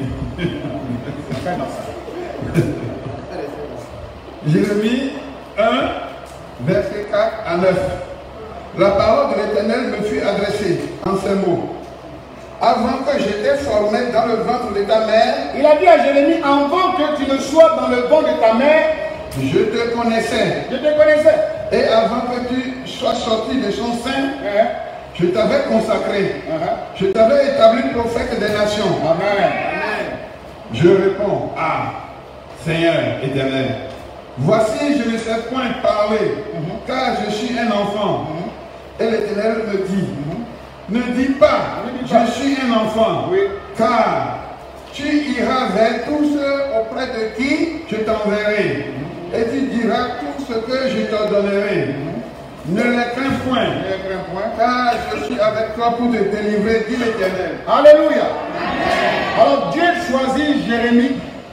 Jérémie 1, verset 4 à 9. La parole de l'Éternel me fut adressée en ces mots. Avant que j'étais formé dans le ventre de ta mère, il a dit à Jérémie, avant que tu ne sois dans le ventre de ta mère, je te connaissais. Je te connaissais. Et avant que tu sois sorti de son sein, je t'avais consacré. Je t'avais établi prophète des nations. Amen. Je réponds, Seigneur éternel, voici je ne sais point parler, car je suis un enfant. Et l'Éternel me dit, ne dis pas, je suis un enfant, car tu iras vers tous ceux auprès de qui je t'enverrai. Et tu diras tout ce que je te donnerai. Ne les crains point, car je suis avec toi pour te délivrer, dit l'Éternel. Alléluia. Alors Dieu choisit Jérémie.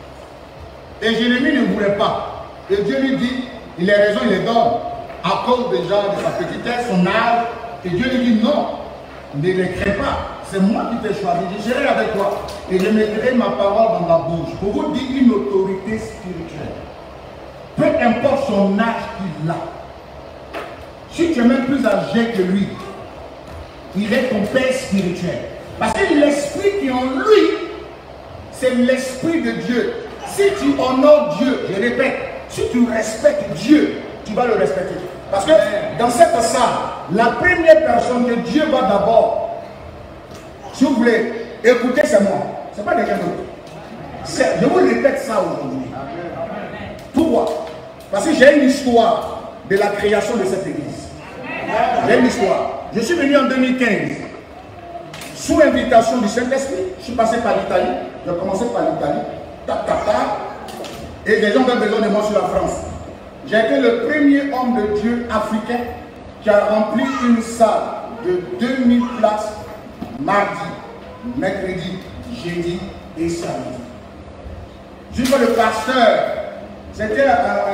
Et Jérémie ne voulait pas. Et Dieu lui dit, il a raison, il est d'homme. À cause déjà de sa petitesse, son âge. Et Dieu lui dit, non, ne les crains pas. C'est moi qui t'ai choisi. Je serai avec toi. Et je mettrai ma parole dans ta bouche. Pour vous dire une autorité spirituelle. Peu importe son âge qu'il a. Si tu es même plus âgé que lui, il est ton père spirituel. Parce que l'esprit qui est en lui, c'est l'esprit de Dieu. Si tu honores Dieu, je répète, si tu respectes Dieu, tu vas le respecter. Parce que dans cette salle, la première personne que Dieu va d'abord, si vous voulez, écouter, c'est moi. Ce n'est pas quelqu'un d'autre. Je vous répète ça aujourd'hui. Pourquoi? Parce que j'ai une histoire de la création de cette église. J'ai une histoire. Je suis venu en 2015 sous l'invitation du Saint-Esprit. Je suis passé par l'Italie. J'ai commencé par l'Italie. Et les gens avaient besoin de moi sur la France. J'ai été le premier homme de Dieu africain qui a rempli une salle de 2000 places mardi, mercredi, jeudi et samedi. Jusqu'à le pasteur, c'était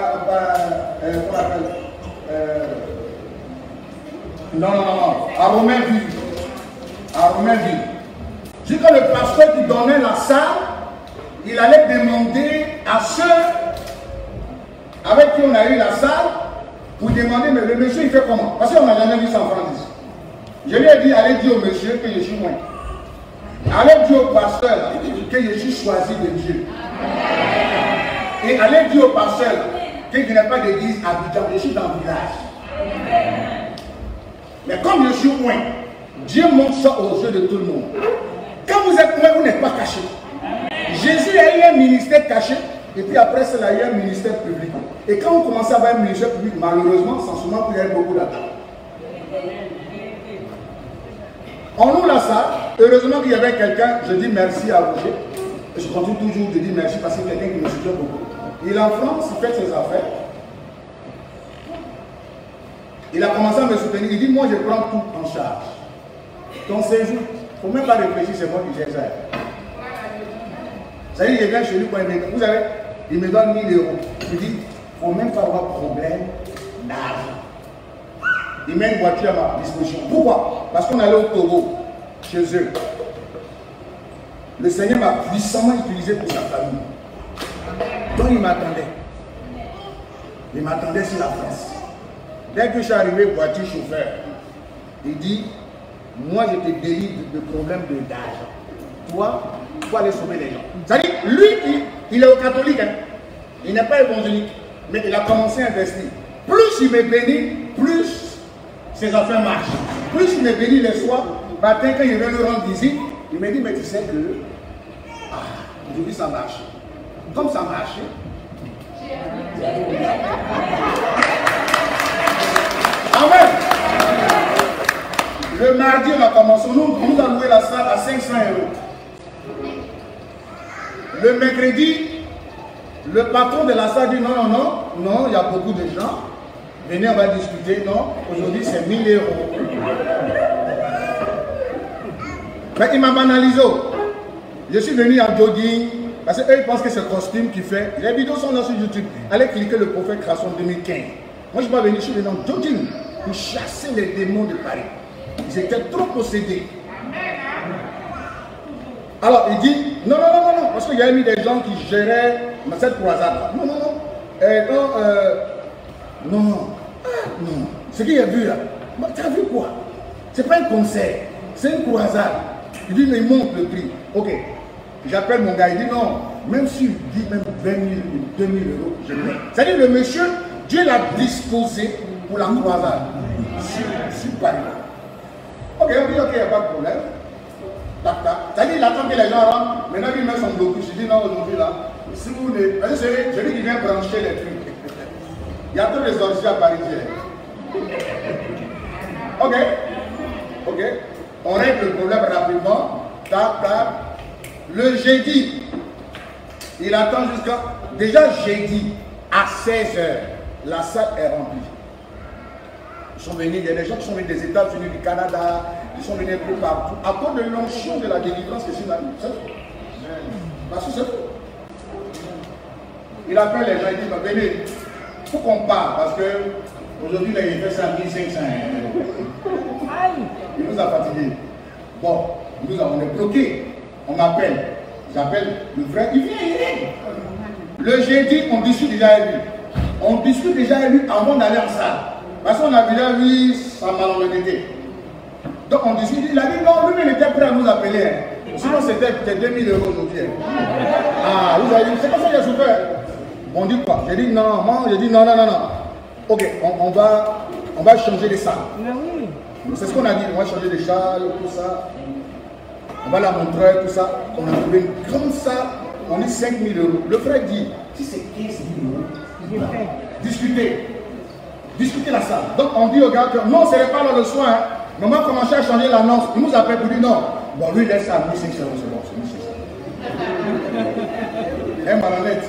à Romainville. À Romainville. Jusqu'à le pasteur qui donnait la salle, il allait demander à ceux avec qui on a eu la salle pour demander, mais le monsieur il fait comment? Parce qu'on n'a jamais vu ça en France. Je lui ai dit, allez dire au monsieur que je suis loin. Allez dire au pasteur que je suis choisi de Dieu. Et allez dire au pasteur que je n'ai pas d'église à Abidjan, je suis dans le village. Mais comme je suis loin, Dieu montre ça aux yeux de tout le monde. Quand vous êtes loin, vous n'êtes pas caché. Jésus a eu un ministère caché, et puis après cela, il y a un ministère public. Et quand vous commencez à avoir un ministère public, malheureusement, sans souvent qu'il y a beaucoup d'attaques. On ouvre la salle, heureusement qu'il y avait quelqu'un, je dis merci à Roger. Je continue toujours de dire merci parce que c'est quelqu'un qui me soutient beaucoup. Il est en France, il fait ses affaires. Il a commencé à me soutenir, il dit moi je prends tout en charge. Ton séjour, il ne faut même pas réfléchir, c'est moi qui gère ça. Ça dit, il vient chez lui pour un vous savez, il me donne 1000 euros. Je dis, il ne faut même pas avoir problème d'argent. Il met une voiture à ma disposition. Pourquoi? Parce qu'on allait au Togo, chez eux. Le Seigneur m'a puissamment utilisé pour sa famille. Donc il m'attendait. Il m'attendait sur la France. Dès que je suis arrivé, voiture, chauffeur, il dit, moi je te délivre de problèmes d'argent. Toi, il faut aller sauver les gens. C'est-à-dire, lui, il est au catholique. Hein. Il n'est pas évangélique. Mais il a commencé à investir. Plus il me bénit, plus ses affaires marchent. Plus il me bénit les soirs, matin quand il vient lui rendre visite, il me dit, mais tu sais que aujourd'hui ça marche. Comme ça marche. Amen. Le mardi, on a commencé, on nous a loué la salle à 500 €. Le mercredi, le patron de la salle dit non, il y a beaucoup de gens. Venez, on va discuter. Non, aujourd'hui c'est 1000 €. Mais il m'a banalisé. Je suis venu en jogging, parce qu'eux ils pensent que c'est le costume qu'il fait. Les vidéos sont là sur YouTube. Allez cliquer le prophète Création 2015. Moi je ne suis pas venu, je suis venu en jogging pour chasser les démons de Paris. Ils étaient trop possédés. Alors il dit non, parce qu'il y a eu des gens qui géraient cette croisade. Non. Ce qu'il y a vu là, tu as vu quoi? C'est pas un concert, c'est une croisade. Il dit, mais il monte le prix. Ok, j'appelle mon gars, il dit non, même s'il dit même 20 000 ou 2 000 €, je mets. C'est-à-dire le monsieur, Dieu l'a disposé pour la croisade. Sur Paris. Ok, il n'y a pas de problème. C'est-à-dire il attend que les gens rentrent. Maintenant il met son blocus. Je dis non, aujourd'hui là, si vous voulez, je dis qu'il vient brancher les trucs. Il y a tous les sorciers à Paris. Ok. On règle le problème rapidement. Le jeudi, il attend jusqu'à. Déjà jeudi, à 16 h, la salle est remplie. Ils sont venus, il y a des gens qui sont venus des États-Unis, du Canada, qui sont venus un peu partout. À cause de l'onction de la délivrance que c'est la vie. Parce que c'est tout. Il appelle les gens, il dit, venez, il faut qu'on parle, parce que aujourd'hui, il fait ça à 1500 €. Il nous a fatigués. Bon, on est bloqués. On m'appelle. J'appelle le frère, il vient, il règle. Le jeudi, on discute déjà avec lui. On discute déjà avec lui avant d'aller en salle. Parce qu'on a déjà vu sa malhonnêteté. Donc on discute, il a dit non, lui il était prêt à nous appeler. Hein. Sinon c'était 2000 € aujourd'hui. Ah, vous avez dit, c'est pas ça qu'il a souffert. On dit quoi? J'ai dit non, moi j'ai dit non. Ok, on va changer les salles. C'est ce qu'on a dit, on va changer les salles, tout ça. On va la montrer, tout ça. On a trouvé une grande salle, on dit 5 000 €. Le frère dit, si c'est 15 000 €, discuter la salle. Donc on dit au gars que non, ce n'est pas là le soin. Hein. Mais on va commencer à changer l'annonce. Il nous appelle pour dire non. Bon, lui, il laisse ça à 1500 €, c'est bon, c'est 1500 €. Un malhonnête.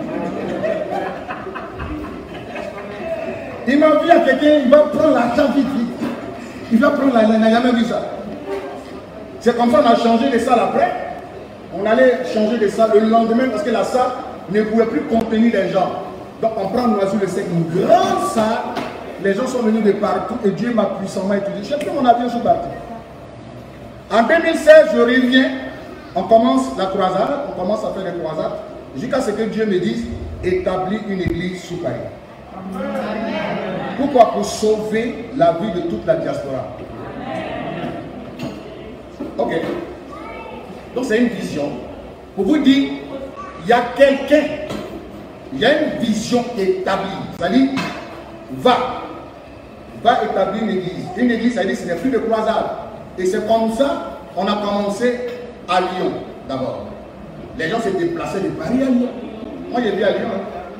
Il m'a vu à quelqu'un, il va prendre l'argent vite. Il va prendre l'argent, il n'a jamais vu ça. C'est comme ça qu'on a changé les salles après. On allait changer les salles le lendemain parce que la salle ne pouvait plus contenir les gens. Donc on prend Noisy-le-Sec, une grande salle. Les gens sont venus de partout et Dieu m'a puissamment étudié. J'ai pris mon avion, je suis parti. En 2016, je reviens. On commence la croisade. On commence à faire les croisades. Jusqu'à ce que Dieu me dise, établis une église sur Paris. Pourquoi? Pour sauver la vie de toute la diaspora. Ok. Donc c'est une vision. Pour vous dire, il y a quelqu'un, il y a une vision établie. C'est-à-dire, va. va établir une église. Une église, ça veut dire que ce n'est plus de croisade. Et c'est comme ça qu'on a commencé à Lyon d'abord. Les gens se déplaçaient de Paris à Lyon. Moi, j'ai vu à Lyon.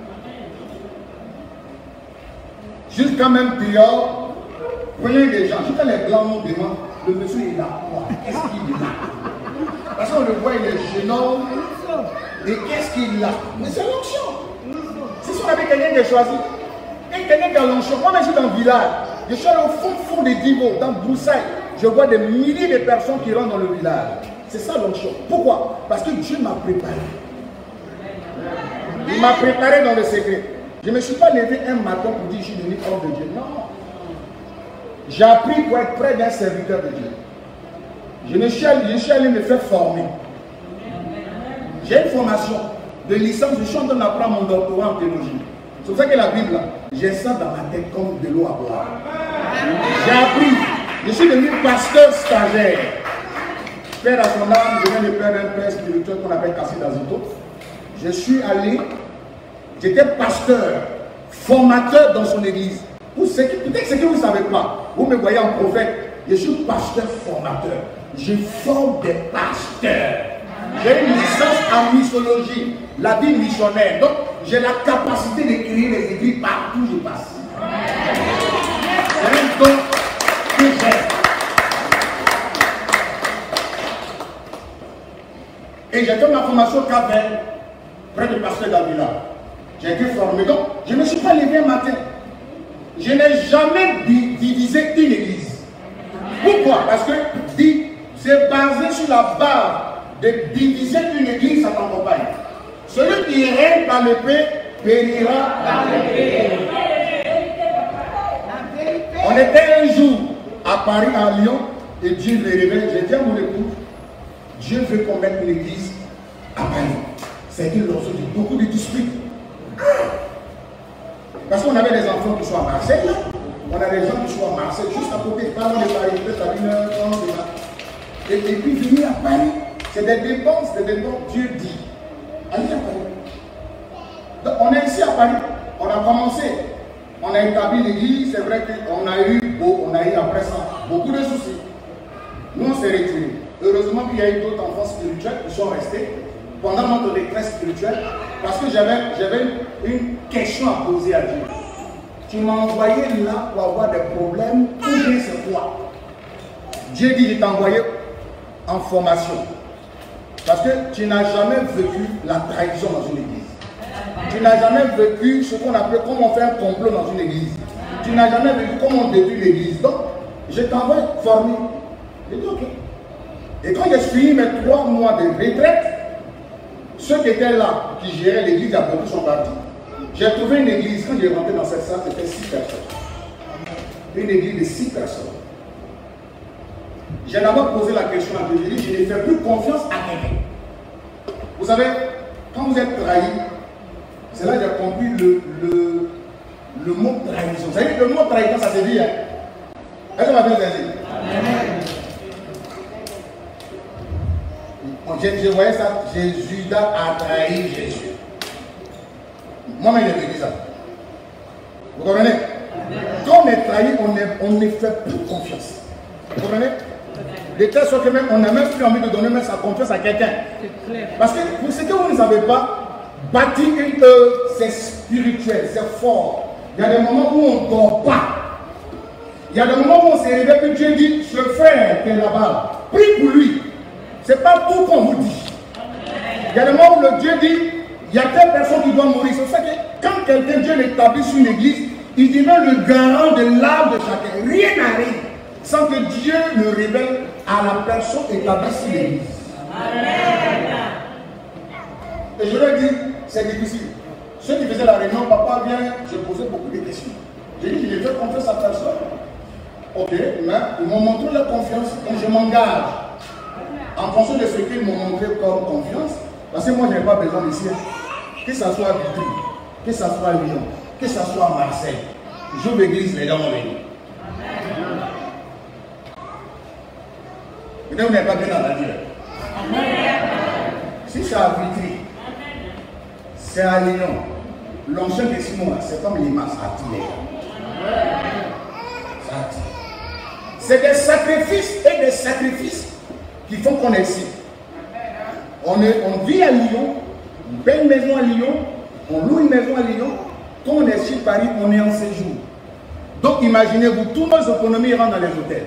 Jusqu'à même dehors, prenez des gens. Jusqu'à les blancs nous demandent, le monsieur est là. Qu'est-ce qu'il est là? Parce qu'on le voit, il est génome. Et qu'est-ce qu'il a? Mais c'est l'onction. C'est si on avait quelqu'un qui a choisi. Et quelqu'un qui a l'onction. Moi, je suis dans le village. Je suis allé au fond des Divos, dans Broussailles. Je vois des milliers de personnes qui rentrent dans le village. C'est ça l'onction. Pourquoi? Parce que Dieu m'a préparé. Il m'a préparé dans le secret. Je ne me suis pas levé un matin pour dire je suis devenu homme de Dieu. Non. J'ai appris pour être près d'un serviteur de Dieu. Je suis allé me faire former. J'ai une formation de licence. Je suis en train d'apprendre mon doctorat en théologie. C'est pour ça que la Bible, j'ai ça dans ma tête comme de l'eau à boire. J'ai appris. Je suis devenu pasteur stagiaire. Père à son âme, je viens de perdre un père spirituel qu'on appelle Cassis Azito. Je suis allé, j'étais pasteur, formateur dans son église. Peut-être ce que vous ne savez pas, vous me voyez en prophète, je suis pasteur formateur. Je forme des pasteurs. J'ai une licence en missiologie, la vie missionnaire. Donc, j'ai la capacité de créer des églises partout où je passe. C'est un don que j'ai. Et j'ai fait ma formation au Cap-Vert, près du pasteur Davila. J'ai été formé. Donc, je ne me suis pas levé un matin. Je n'ai jamais divisé une église. Pourquoi? Parce que c'est basé sur la base de diviser une église, ça t'accompagne. Celui qui règne par l'épée périra par l'épée. On était un jour à Paris, à Lyon, et Dieu me révèle. J'ai dit à mon épouse, Dieu veut qu'on mette une église à Paris. C'est-à-dire beaucoup de disputes. Parce qu'on avait des enfants qui sont à Marseille, là. On a des gens qui sont à Marseille, juste à côté, pas loin de Paris, peut-être à 1h30 de là. Et puis venir à Paris, c'est des dépenses, Dieu dit. Allez à Paris. Donc on est ici à Paris, on a commencé, on a établi l'église, c'est vrai qu'on a eu après ça beaucoup de soucis. Nous on s'est retirés. Heureusement qu'il y a eu d'autres enfants spirituels qui sont restés pendant notre détresse spirituelle, parce que j'avais une question à poser à Dieu. Tu m'as envoyé là pour avoir des problèmes, ou bien c'est quoi? Dieu dit, je t'ai envoyé en formation. Parce que tu n'as jamais vécu la trahison dans une église. Tu n'as jamais vécu ce qu'on appelle, comment on fait un complot dans une église. Tu n'as jamais vécu comment on détruit l'église. Donc, je t'envoie former. J'ai dit, ok. Et quand j'ai fini mes 3 mois de retraite, ceux qui étaient là, qui géraient l'église, à beaucoup sont partis. J'ai trouvé une église, quand j'ai rentré dans cette salle, c'était 6 personnes. Une église de 6 personnes. J'ai d'abord posé la question à Dieu, j'ai dit, je ne fais plus confiance à quelqu'un. Vous savez, quand vous êtes trahi, c'est là que j'ai compris le mot trahison. Vous savez, le mot trahison, ça se dit, hein? Est-ce que vous m'avez dit? Je voyais ça, Judas a trahi Jésus. Moi-même, j'ai dit ça. Vous comprenez? Quand on est trahi, on ne fait plus confiance. Vous comprenez? De telle sorte que même, on n'a même plus envie de donner même sa confiance à quelqu'un. Parce que pour ce que vous ne savez pas, bâtir une œuvre, c'est spirituel, c'est fort. Il y a des moments où on ne dort pas. Il y a des moments où on se réveille et Dieu dit, ce frère qui est là-bas, prie pour lui. Ce n'est pas tout qu'on vous dit. Il y a des moments où le Dieu dit, il y a telle personne qui doit mourir. C'est pour ça que quand quelqu'un, Dieu l'établit sur une église, il devient le garant de l'âme de chacun. Rien n'arrive sans que Dieu le révèle à la personne établie sur l'église. Et je leur dis, c'est difficile. Ceux qui faisaient la réunion, papa vient, je posais beaucoup de questions. J'ai dit, je fais confiance à personne. Ok, mais ils m'ont montré leur confiance, donc je m'engage. En fonction de ce qu'ils m'ont montré comme confiance, parce que moi je n'ai pas besoin d'ici, que ce soit à Vitry, que ce soit à Lyon, que ce soit à Marseille, j'ouvre l'église, les gens vont venir. Peut-être vous n'avez pas bien entendu. Si c'est à Vitry, c'est à Lyon, l'onction de Simon, c'est comme les masses à tous les gens. C'est des sacrifices et des sacrifices qui font qu'on est ici. On vit à Lyon, on paye une maison à Lyon, on loue une maison à Lyon. Quand on est sur Paris, on est en séjour. Donc imaginez-vous, tous nos économies rentrent dans les hôtels.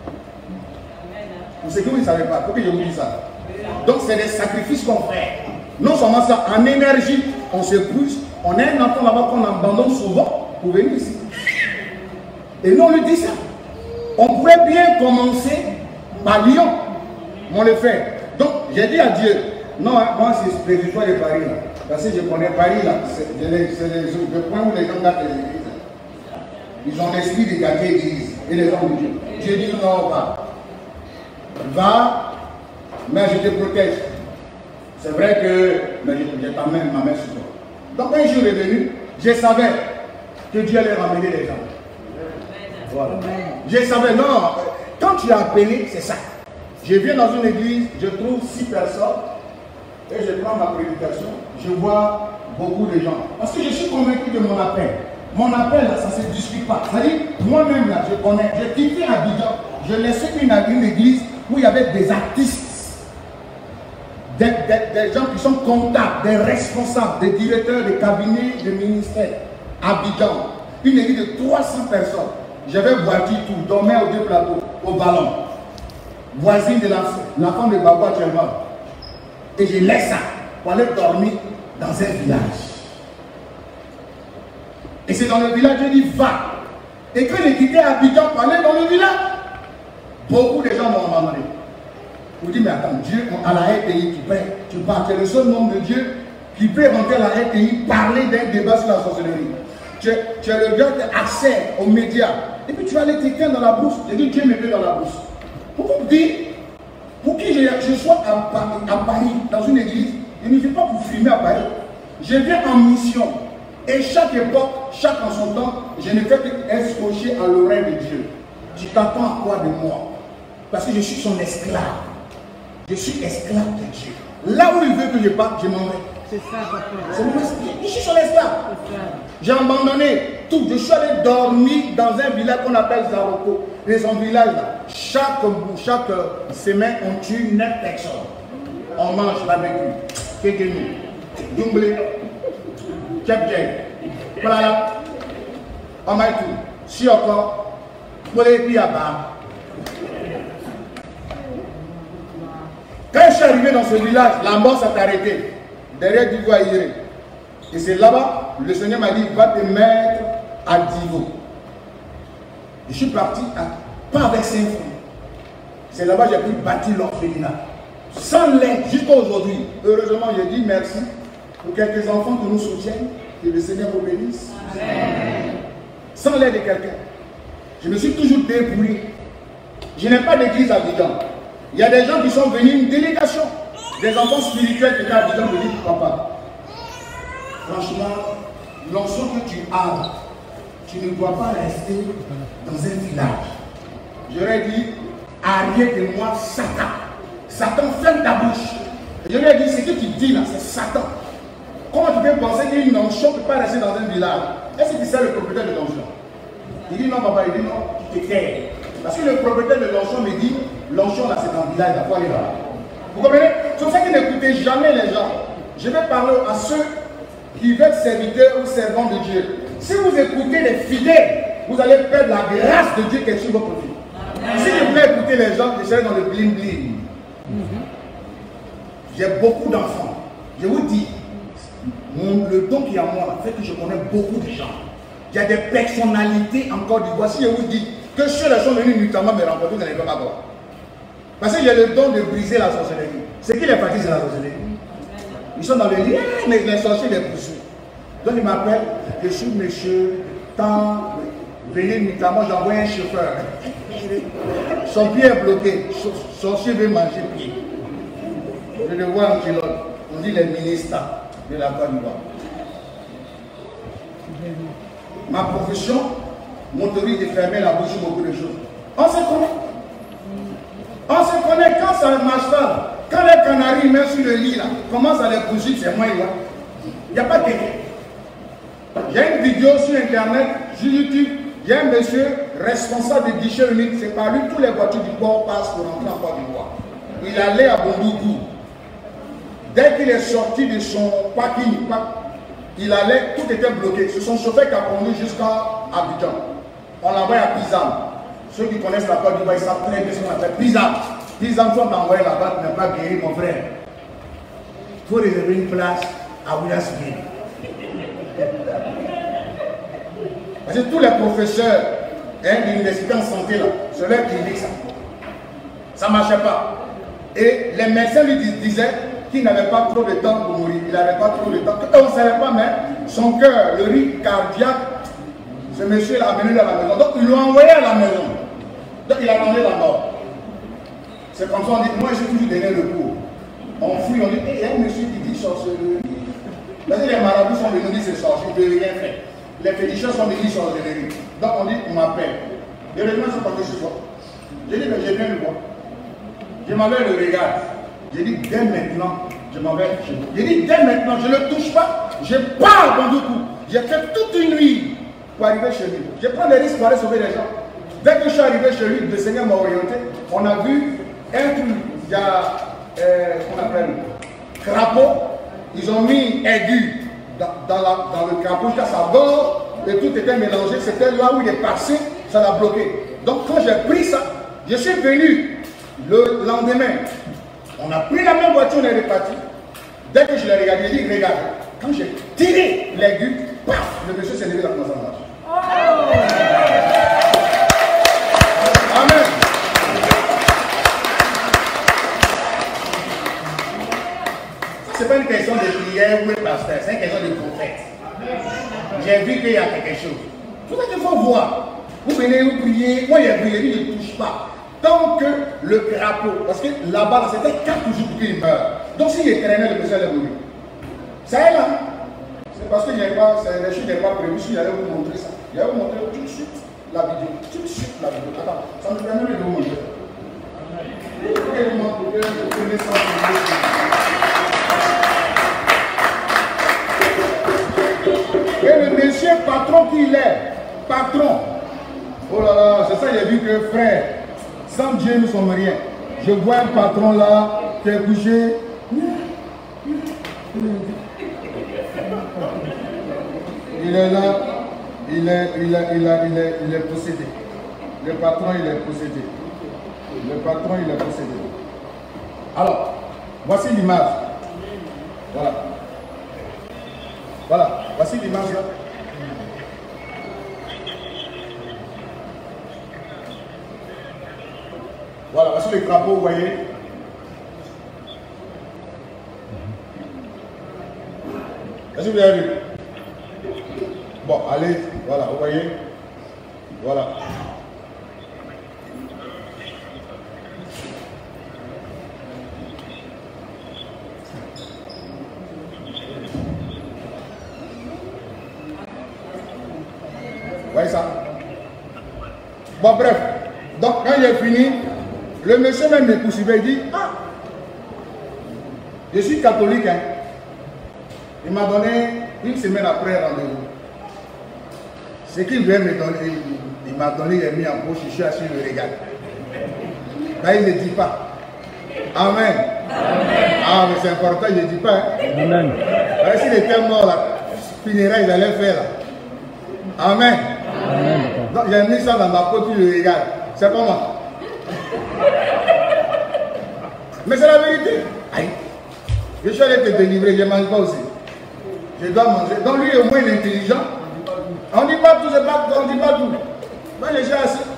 Pour ceux qui ne savez pas, pourquoi je vous dis ça? Donc c'est des sacrifices qu'on fait. Non seulement ça, en énergie, on se pousse, on a un enfant là-bas qu'on abandonne souvent pour venir ici. Et nous on lui dit ça. On pourrait bien commencer par Lyon. On le fait. Donc j'ai dit à Dieu, non, hein, moi c'est spirituel de Paris là. Parce que je connais Paris là, c'est le point où les gens gâtent les églises. Ils ont l'esprit de gâter l'église et les hommes de Dieu. Dieu dit non, va, mais je te protège. C'est vrai que j'ai quand même ma main sur toi. Donc quand je suis revenu, je savais que Dieu allait ramener les gens. Voilà. Je savais, non, quand tu as appelé, c'est ça. Je viens dans une église, je trouve 6 personnes et je prends ma prédication, je vois beaucoup de gens. Parce que je suis convaincu de mon appel. Mon appel, là, ça ne se discute pas. C'est-à-dire, moi-même, là, je connais, j'ai quitté Abidjan, je laissais une église où il y avait des artistes, des gens qui sont comptables, des responsables, des directeurs de cabinets, de ministères. Abidjan, une église de 300 personnes. J'avais voiture tout, dormais aux 2 plateaux, au ballon. Voisine de l'enfant de Babou actuellement. Et je laisse ça pour aller dormir dans un village. Et c'est dans le village, je dis va. Et quand j'ai quitté Abidjan pour aller dans le village, beaucoup de gens m'ont abandonné. Vous dites, mais attends, Dieu, à la RTI, tu parles, tu es le seul nombre de Dieu qui peut rentrer à la RTI, parler d'un débat sur la sorcellerie. Tu es le gars qui a accès aux médias. Et puis tu vas aller t'éteindre dans la bourse. J'ai dit, Dieu me met dans la bourse. Pourquoi vous dites, pour qui je sois à Paris, dans une église, je ne viens pas pour filmer à Paris. Je viens en mission. Et chaque époque, chaque en son temps, je ne fais qu'être scotché à l'oreille de Dieu. Tu t'attends à quoi de moi? Parce que je suis son esclave. Je suis esclave de Dieu. Là où il veut que je parte, je m'en vais. C'est ça, papa. C'est mon esclave. Je suis son esclave. J'ai abandonné tout. Je suis allé dormir dans un village qu'on appelle Zaroko. Et son village là, chaque semaine, on tue 9 personnes. On mange barbecue, kékénou, doublé, kepkek, voilà, on mange tout. Si encore, pour les pieds à bas. Quand je suis arrivé dans ce village, la mort s'est arrêtée. Derrière Divo à Iré. Et c'est là-bas, le Seigneur m'a dit, va te mettre à Divo. Je suis parti, pas avec 5 francs. C'est là-bas que j'ai pu bâtir l'orphelinat. Sans l'aide, jusqu'à aujourd'hui. Heureusement, j'ai dit merci pour quelques enfants qui nous soutiennent. Que le Seigneur vous bénisse. Amen. Sans l'aide de quelqu'un. Je me suis toujours débrouillé. Je n'ai pas d'église à Abidjan. Il y a des gens qui sont venus, une délégation. Des enfants spirituels qui étaient à Abidjan me disent, papa, franchement, l'onction que tu as, tu ne dois pas rester dans un village. J'aurais dit, arrière de moi, Satan. Satan, ferme ta bouche. Et je lui ai dit, ce que tu dis là, c'est Satan. Comment tu peux penser qu'une onction ne peut pas rester dans un village? Est-ce que tu sais le propriétaire de l'onction? Il dit non, papa, il dit non, tu te tais. Parce que le propriétaire de l'onction me dit, l'onction là, c'est dans le village, il faut aller là. Vous comprenez? C'est pour ça que n'écoutez jamais les gens. Je vais parler à ceux qui veulent être serviteurs ou servants de Dieu. Si vous écoutez les fidèles, vous allez perdre la grâce de Dieu qui est sur votre vie. Si je voulais écouter les gens, je serais dans le bling bling. J'ai beaucoup d'enfants. Je vous dis, le don qui est à moi fait que je connais beaucoup de gens. Il y a des personnalités en Côte d'Ivoire. Si je vous dis que ceux-là sont venus notamment me rencontrer, vous n'allez pas voir. Parce que j'ai le don de briser la sorcellerie. Ce qui les fatigue, c'est la sorcellerie. Ils sont dans le lit, mais les sorciers les poursuivent. Donc ils m'appellent, je suis monsieur, tant, venez notamment, j'envoie un chauffeur. Son pied est bloqué, son sorcier veut manger pied. Je le vois en kilote. On dit les ministres de la Côte d'Ivoire. Ma profession m'autorise de fermer la bouche sur beaucoup de choses. On se connaît. On se connaît quand ça ne marche pas. Quand les canaris mettent sur le lit, là, commencent à les bouger, c'est moi et moi. Il n'y a pas de quelqu'un. J'ai une vidéo sur internet, sur YouTube, Il y a un monsieur responsable du guichet unique, c'est par lui tous les voitures du port passent pour rentrer en Côte d'Ivoire. Il allait à Bondoukou. Dès qu'il est sorti de son parking, il allait, tout était bloqué. C'est son chauffeur qui a conduit jusqu'à Abidjan. On l'envoie à Pizam. Ceux qui connaissent la Côte d'Ivoire, ils savent très bien ce qu'on appelle Pizam. Pizam, soit t'envoyer là-bas, tu n'as pas guéri, mon frère. Il faut réserver une place à Williamsville. Parce que tous les professeurs de l'université en santé, là, c'est leur clinique, ça ne marchait pas. Et les médecins lui disaient qu'il n'avait pas trop de temps pour mourir. Il n'avait pas trop de temps. On ne savait pas, mais son cœur, le rythme cardiaque, ce monsieur l'a amené dans la maison. Donc, ils l'ont envoyé à la maison. Donc, il a demandé la mort. C'est comme ça, on dit, moi, j'ai toujours donné le cours. On fouille, on dit, il y a un monsieur qui dit sorcellerie. Parce que les marabouts sont venus dire c'est sorcier, je n'ai rien fait. Les féticheurs sont venus sorcellerie. Donc, on dit, on m'appelle. Et les gens sont partis chez soi. J'ai dit, mais j'ai bien le voir. Je m'en vais le regarder. J'ai dit, dès maintenant, je m'en vais chez vous. J'ai dit, dès maintenant, je ne le touche pas. Je pars dans le coup. J'ai fait toute une nuit pour arriver chez lui. Je prends des risques pour aller sauver les gens. Dès que je suis arrivé chez lui, le Seigneur m'a orienté. On a vu un truc, il y a, qu'on appelle, crapaud. Ils ont mis aigu dans le crapaud jusqu'à sa gorge. Et tout était mélangé. C'était là où il est passé, ça l'a bloqué. Donc quand j'ai pris ça, je suis venu. Le lendemain, on a pris la même voiture, on est reparti. Dès que je l'ai regardé, j'ai dit, regarde, quand j'ai tiré l'aigu, paf, le monsieur s'est levé dans la marche. Amen. Ça, c'est pas une question de prière ou de pasteur, c'est une question de prophète. J'ai vu qu'il y a quelque chose. Tout ça qu'il faut voir. Vous venez, vous priez, moi j'ai prié, il ne touche pas. Tant que le crapaud, parce que là-bas, c'était 4 jours pour qu'il meure. Donc s'il est traîné, le monsieur allait mourir. Ça est là. C'est parce que les choses n'étaient pas prévues, si j'allais vous montrer ça. Je vais vous montrer tout de suite la vidéo. Tout de suite la vidéo. Attends, ça me permet de vous montrer. Et le monsieur patron qu'il est, patron. Oh là là, c'est ça, j'ai vu que frère. Sans Dieu, nous ne sommes rien. Je vois un patron là qui est couché. Il est là, il est possédé. Le patron, il est possédé. Le patron, il est possédé. Alors, voici l'image. Voilà. Voilà, voici l'image là. Voilà, voici le crapaud, vous voyez. Est-ce que vous avez vu? Bon, allez, voilà, vous voyez. Voilà. Vous voyez ça? Bon, bref. Donc, quand j'ai fini, le monsieur même me poursuivait, il dit, ah, je suis catholique, hein. Il m'a donné une semaine après rendez-vous. Ce qu'il devait me donner, il m'a donné, il a mis en poche, je suis assis, le regarde. Là, il ne dit pas. Amen. Amen. Ah, mais c'est important, il ne dit pas. Hein. Amen. S'il était mort, là, funérailles, il allait faire là. Amen. Amen. Donc, j'ai mis ça dans ma poche, puis le regarde. C'est comment? Mais c'est la vérité. Aïe. Je suis allé te délivrer, je ne mange pas aussi. Je dois manger. Donc lui, au moins, il est intelligent. On ne dit pas tout, c'est pas tout, on ne dit pas tout. Moi, les gens assis.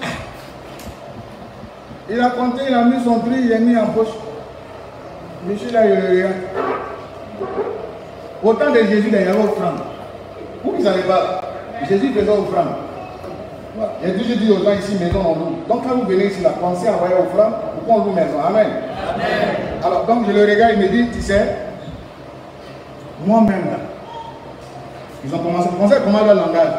Il a compté, il a mis son prix, il a mis en poche. Monsieur là, il regarde. Au temps de Jésus, il y avait offrande. Vous ne savez pas. Jésus faisait offrande. Il y a toujours dit aux gens ici, maison en loue. Donc quand vous venez ici, la pensée à envoyer offrande, pourquoi on loue maison? Amen. Amen. Alors donc je le regarde, il me dit, tu sais, moi-même là, ils ont commencé à comment leur langage.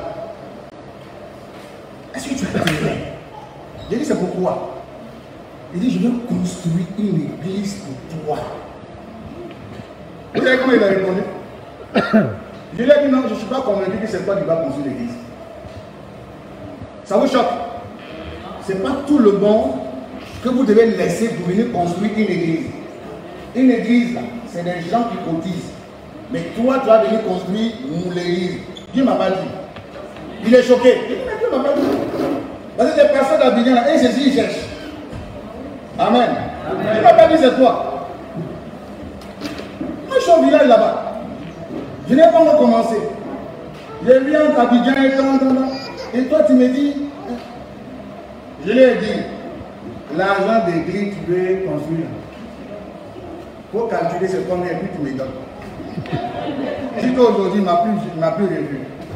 Est-ce que tu as fait? J'ai dit, c'est pourquoi? Il dit, je vais construire une église pour toi. Vous savez comment il a répondu? Je lui ai dit, non, je ne suis pas convaincu que c'est toi qui vas construire l'église. Ça vous choque? Ce n'est pas tout le monde que vous devez laisser pour venir construire une église. Une église, c'est des gens qui cotisent. Mais toi, tu vas venir construire l'église. Dieu m'a pas dit. Il est choqué. Il dit, mais Dieu m'a pas dit. Parce que des personnes d'Abidjan, là, et ceci, ils cherchent. Amen. Dieu m'a pas dit, c'est toi. Moi, je suis au village là-bas. Je n'ai pas encore commencé. J'ai vu un Abidjan et toi, tu me dis, je lui ai dit, l'argent d'église, tu veux construire. Pour calculer ce combien, puis tu me donnes. Si qu'aujourd'hui, il ne m'a plus revu.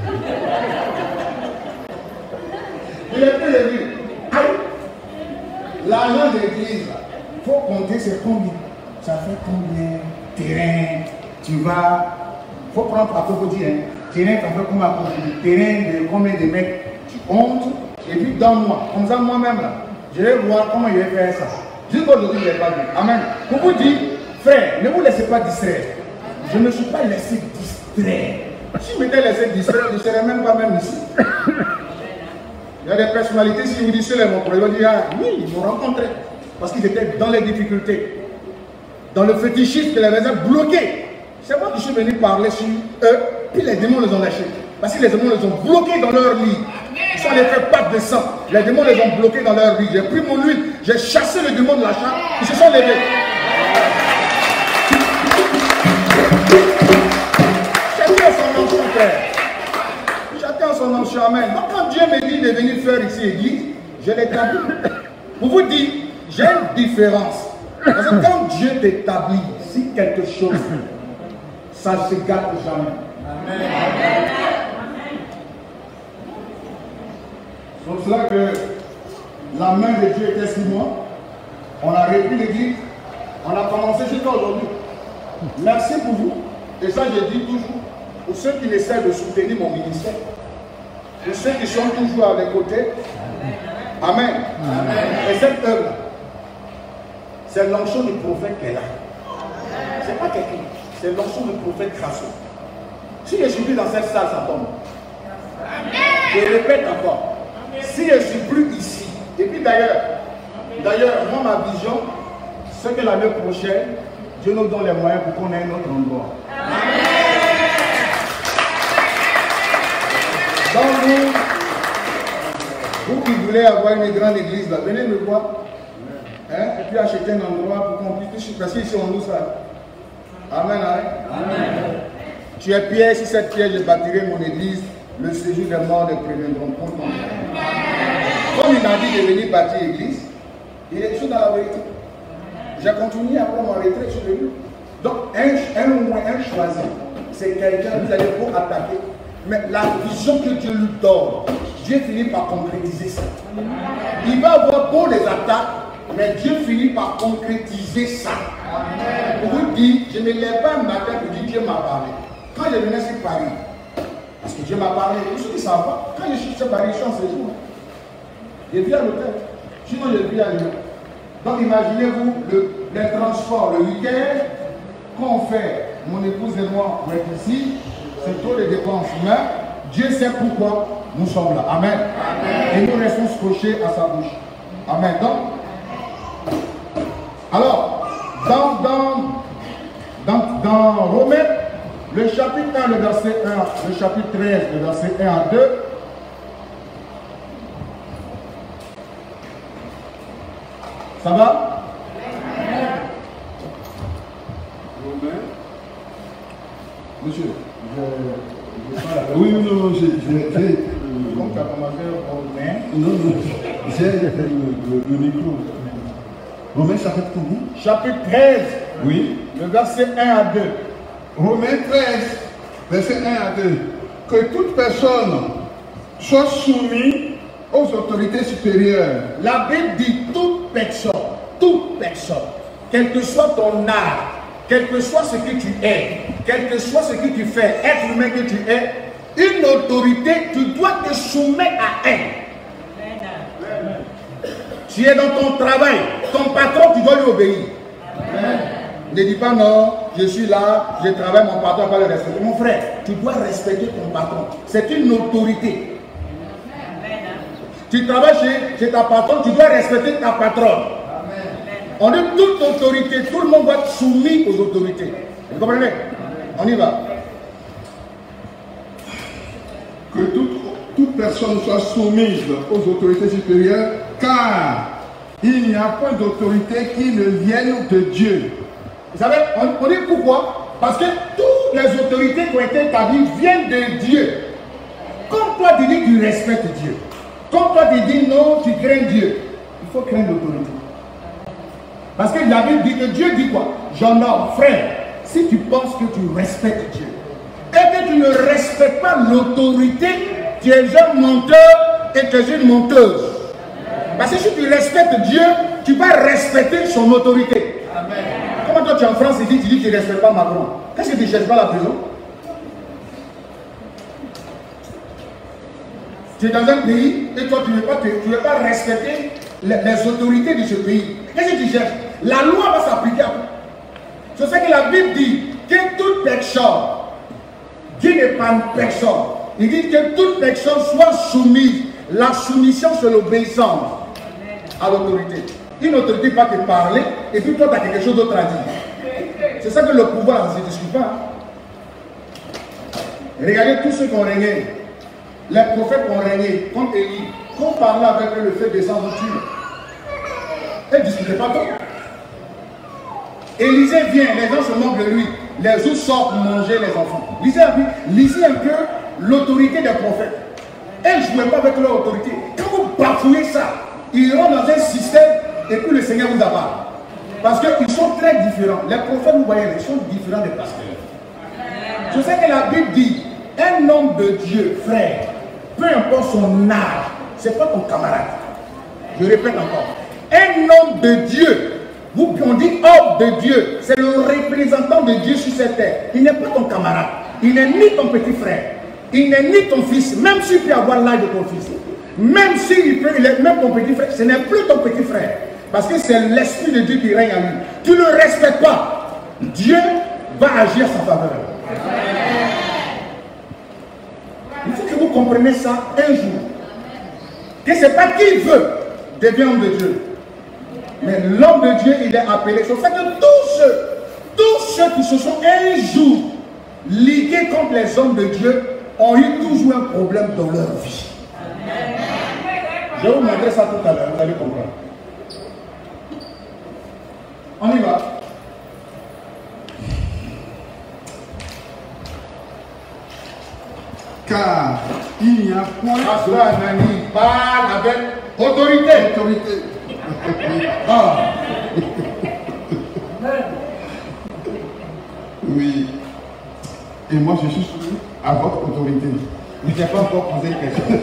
Il n'est plus revu. L'argent d'église, il faut compter c'est combien. Ça fait combien? Terrain, tu vas. Il faut prendre à propos dire, hein. Terrain, ça fait combien? Terrain de combien de mètres? Tu comptes, et puis donne-moi. Comme ça, moi-même, là, je vais voir comment je vais faire ça. Jusqu'aujourd'hui, je n'ai pas vu. Amen. Pour vous dire, frère, ne vous laissez pas distraire. Je ne me suis pas laissé distraire. Si je m'étais laissé distraire, je ne serais même pas ici. Il y a des personnalités, si vous dites cela, mon frère, ils vont dire, ah, oui, ils m'ont rencontré. Parce qu'ils étaient dans les difficultés. Dans le fétichisme qui les avait bloqués. C'est moi qui suis venu parler sur eux, puis les démons les ont lâchés. Parce que les démons les ont bloqués dans leur lit. Ils sont allés faire pâte de sang. Les démons les ont bloqués dans leur lit. J'ai pris mon huile, j'ai chassé le démon de la chambre, ils se sont levés. Chacun son nom, son frère. Chacun son nom, amen. Donc quand Dieu me dit de venir faire ici église, je l'établis. Pour vous dire, j'ai une différence. Parce que quand Dieu t'établit, si quelque chose, ça ne se gâte jamais. Amen. C'est pour cela que la main de Dieu était sur moi. On a repris l'église. On a commencé jusqu'à aujourd'hui. Merci pour vous. Et ça, je dis toujours, pour ceux qui essaient de soutenir mon ministère, pour ceux qui sont toujours à mes côtés. Amen. Amen. Et cette œuvre, c'est l'onction du prophète qu'elle a. Ce n'est pas quelqu'un. C'est l'onction du prophète Crasso. Si je suis plus dans cette salle, ça tombe. Je répète encore. Si je ne suis plus ici, et puis d'ailleurs, moi, ma vision, c'est que l'année prochaine, Dieu nous donne les moyens pour qu'on ait un autre endroit. Donc, vous qui voulez avoir une grande église, là, venez me voir. Hein, et puis acheter un endroit pour qu'on puisse. Parce qu'ici, on loue ça. Amen. Hein? Amen. Tu es pierre, si cette pierre, je bâtirai mon église, le séjour des morts ne préviendront point. Comme il m'a dit de venir bâtir l'église, il est toujours dans la vérité. J'ai continué après mon retraite, je suis venu. Donc, un choisi, c'est quelqu'un que vous allez vous attaquer. Mais la vision que Dieu lui donne, Dieu finit par concrétiser ça. Il va avoir beau les attaques, mais Dieu finit par concrétiser ça. Pour vous dire, je ne me lève pas un matin pour dire Dieu m'a parlé. Quand je venais sur Paris, parce que Dieu m'a parlé, tout ce qui s'en va, quand je suis sur Paris, je suis en séjour. Je vis à l'hôtel. Sinon, je vis à Lyon. Donc, imaginez-vous les transports, le week-end, qu'on fait, mon épouse et moi, pour être ici, c'est trop de dépenses. Mais Dieu sait pourquoi nous sommes là. Amen. Amen. Et nous restons scotchés à sa bouche. Amen. Donc, alors, dans Romains, le chapitre 1, le verset 1, le chapitre 13, le verset 1 à 2, ça va? Romains. Monsieur, oui, non, j'ai... Comme tu as commencé Romains. Non, j'ai le micro. Romains chapitre combien? Chapitre 13. Oui. Le verset 1 à 2. Romains 13, verset 1 à 2. Que toute personne soit soumise aux autorités supérieures. La Bible dit toute personne, quel que soit ton âge, quel que soit ce que tu es, quel que soit ce que tu fais, être humain que tu es, une autorité, tu dois te soumettre à elle. Tu es dans ton travail, ton patron, tu dois lui obéir. Amen. Ne dis pas non, je suis là, je travaille, mon patron va le respecter. Mon frère, tu dois respecter ton patron. C'est une autorité. Tu travailles chez ta patronne, tu dois respecter ta patronne. On dit toute autorité, tout le monde doit être soumis aux autorités. Vous comprenez? On y va. Que toute personne soit soumise aux autorités supérieures, car il n'y a point d'autorité qui ne vienne de Dieu. Vous savez, on dit pourquoi? Parce que toutes les autorités qui ont été établies viennent de Dieu. Comme toi tu dis que tu respectes Dieu, comme toi tu dis non, tu crains Dieu, il faut craindre l'autorité. Parce que la Bible dit que Dieu dit quoi? Jean homme, frère, si tu penses que tu respectes Dieu et que tu ne respectes pas l'autorité, tu es un menteur et tu es une menteuse. Parce que si tu respectes Dieu, tu vas respecter son autorité. Amen. Comment toi tu es en France et tu dis que tu ne respectes pas Macron? Qu'est-ce que tu ne cherches pas la prison? Tu es dans un pays et toi tu ne veux pas respecter les autorités de ce pays. Qu'est-ce que tu cherches? La loi va s'appliquer à toi. C'est ça que la Bible dit, que toute personne, Dieu n'est pas une personne. Il dit que toute personne soit soumise. La soumission, c'est l'obéissance à l'autorité. Une autorité va te parler et puis toi tu as quelque chose d'autre à dire. C'est ça que le pouvoir ne se discute pas. Regardez tous ceux qui ont régné. Les prophètes ont régné, comme Élie, qu'on parlait avec eux, le fait descendre au tuer. Ils ne discutaient pas trop. Élisée vient, les gens se moquent de lui. Les autres sortent manger les enfants. Lisez un peu l'autorité des prophètes. Ils ne jouaient pas avec leur autorité. Quand vous bafouillez ça, ils rentrent dans un système et puis le Seigneur vous abat. Parce qu'ils sont très différents. Les prophètes, vous voyez, ils sont différents des pasteurs. Je sais que la Bible dit, un homme de Dieu, frère, peu importe son âge, ce n'est pas ton camarade. Je répète encore. Un homme de Dieu, on dit homme de Dieu, c'est le représentant de Dieu sur cette terre. Il n'est pas ton camarade. Il n'est ni ton petit frère. Il n'est ni ton fils, même s'il peut avoir l'âge de ton fils. Même s'il peut, il est même ton petit frère, ce n'est plus ton petit frère. Parce que c'est l'Esprit de Dieu qui règne en lui. Tu ne le respectes pas. Dieu va agir en sa faveur. Il faut que vous compreniez ça un jour. Que ce n'est pas qui il veut devient homme de Dieu. Mais l'homme de Dieu, il est appelé. C'est pour ça que tous ceux qui se sont un jour ligués contre les hommes de Dieu ont eu toujours un problème dans leur vie. Je vais vous montrer ça tout à l'heure, vous allez comprendre. On y va. Car il n'y a point Nani parle avec autorité. Ah. Oui. Et moi je suis soumis à votre autorité. Je n'ai pas encore posé une question.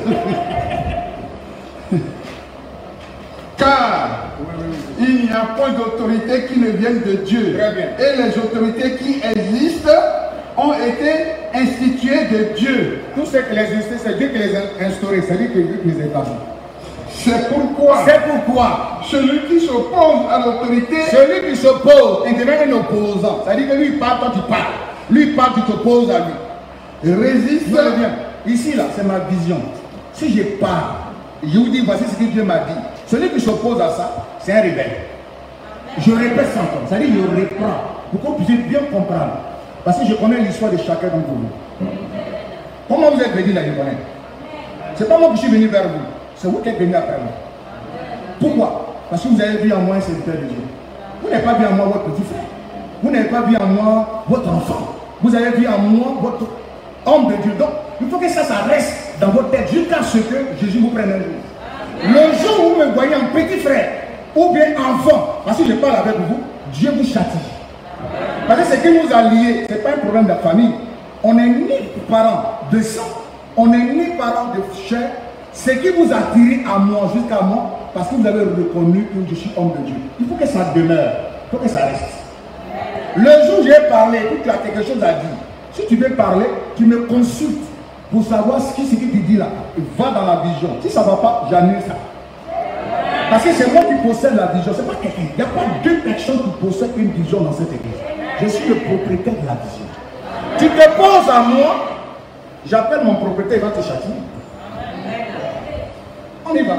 Car il n'y a point d'autorité qui ne vienne de Dieu. Très bien. Et les autorités qui existent ont été instituées de Dieu. Tout ce qui les existait, c'est Dieu qui les a instaurés, c'est Dieu qui les a établis. C'est pourquoi celui qui s'oppose à l'autorité, celui qui s'oppose, il devient un opposant. C'est-à-dire que lui il parle, toi tu parles. Lui il parle, tu t'opposes à lui. Résiste. Ici là, c'est ma vision. Si je parle, je vous dis voici ce que Dieu m'a dit. Celui qui s'oppose à ça, c'est un rebelle. Je répète ça encore. C'est-à-dire je reprends. Pour que vous puissiez bien comprendre. Parce que je connais l'histoire de chacun d'entre vous. Comment vous êtes venu là, je connais. Ce n'est pas moi qui suis venu vers vous. C'est vous qui êtes venu après moi. Pourquoi? Parce que vous avez vu en moi un serviteur de Dieu. Vous n'avez pas vu en moi votre petit frère. Vous n'avez pas vu en moi votre enfant. Vous avez vu en moi votre homme de Dieu. Donc, il faut que ça reste dans votre tête jusqu'à ce que Jésus vous prenne un jour. Le jour où vous me voyez en petit frère ou bien enfant, parce que je parle avec vous, Dieu vous châtie. Parce que ce qui nous a liés, ce n'est pas un problème de famille. On n'est ni parents de sang, on n'est ni parents de chair. Ce qui vous a tiré à moi, jusqu'à moi, parce que vous avez reconnu que je suis homme de Dieu. Il faut que ça demeure, il faut que ça reste. Le jour où j'ai parlé, et tu as quelque chose à dire, si tu veux parler, tu me consultes pour savoir ce que tu dis là. Va dans la vision. Si ça ne va pas, j'annule ça. Parce que c'est moi qui possède la vision, c'est pas quelqu'un. Il n'y a pas deux personnes qui possèdent une vision dans cette église. Je suis le propriétaire de la vision. Tu te poses à moi, j'appelle mon propriétaire, il va te châtier. On y va.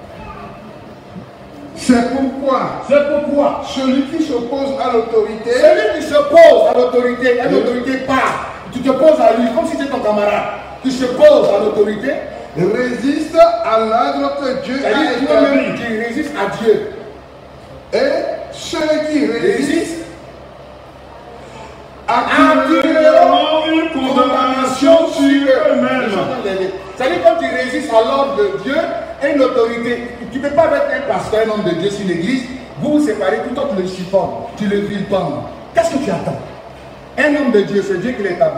C'est pourquoi celui qui s'oppose à l'autorité, une autorité part. Tu te poses à lui comme si c'était ton camarade. Tu se poses à l'autorité, résiste à l'ordre que Dieu a établi. Tu résistes à Dieu. Et ceux qui résistent attireront une condamnation sur eux-mêmes. C'est-à-dire quand tu résistes à l'ordre de Dieu et une autorité, tu ne peux pas mettre un pasteur, un homme de Dieu sur l'église, vous vous séparez, tout le temps tu le chiffonnes, tu le vilipends. Qu'est-ce que tu attends? Un homme de Dieu, c'est Dieu qui l'établit.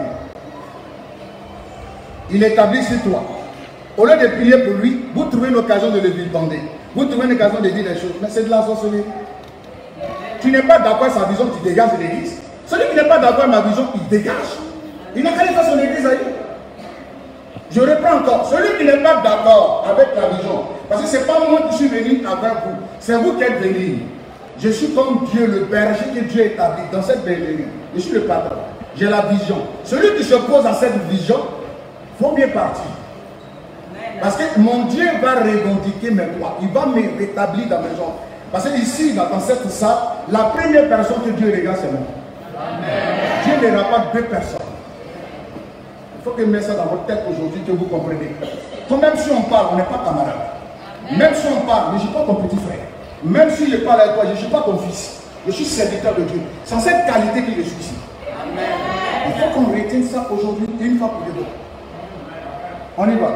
Il établit sur toi. Au lieu de prier pour lui, vous trouvez une occasion de le vilipender. Vous trouvez une occasion de dire des choses. Mais c'est de la sorcellerie. Tu n'es pas d'accord avec sa vision, tu dégages de l'église. Celui qui n'est pas d'accord avec ma vision, il dégage. Il n'a qu'à aller faire son église ailleurs. Je reprends encore. Celui qui n'est pas d'accord avec la vision, parce que ce n'est pas moi qui suis venu avec vous, c'est vous qui êtes venus. Je suis comme Dieu, le berger que Dieu établit dans cette bergerie. Je suis le patron. J'ai la vision. Celui qui s'oppose à cette vision, il faut bien partir. Parce que mon Dieu va revendiquer mes droits. Il va me rétablir dans mes gens. Parce que ici, dans cette salle, la première personne que Dieu regarde, c'est moi. Dieu ne regarde pas deux personnes. Il faut que vous mettiez ça dans votre tête aujourd'hui, que vous compreniez. Donc même si on parle, on n'est pas camarade. Même si on parle, je ne suis pas ton petit frère. Même si je parle avec toi, je ne suis pas ton fils. Je suis serviteur de Dieu. C'est en cette qualité que je suis ici. Il faut qu'on retienne ça aujourd'hui, une fois pour les deux. On y va.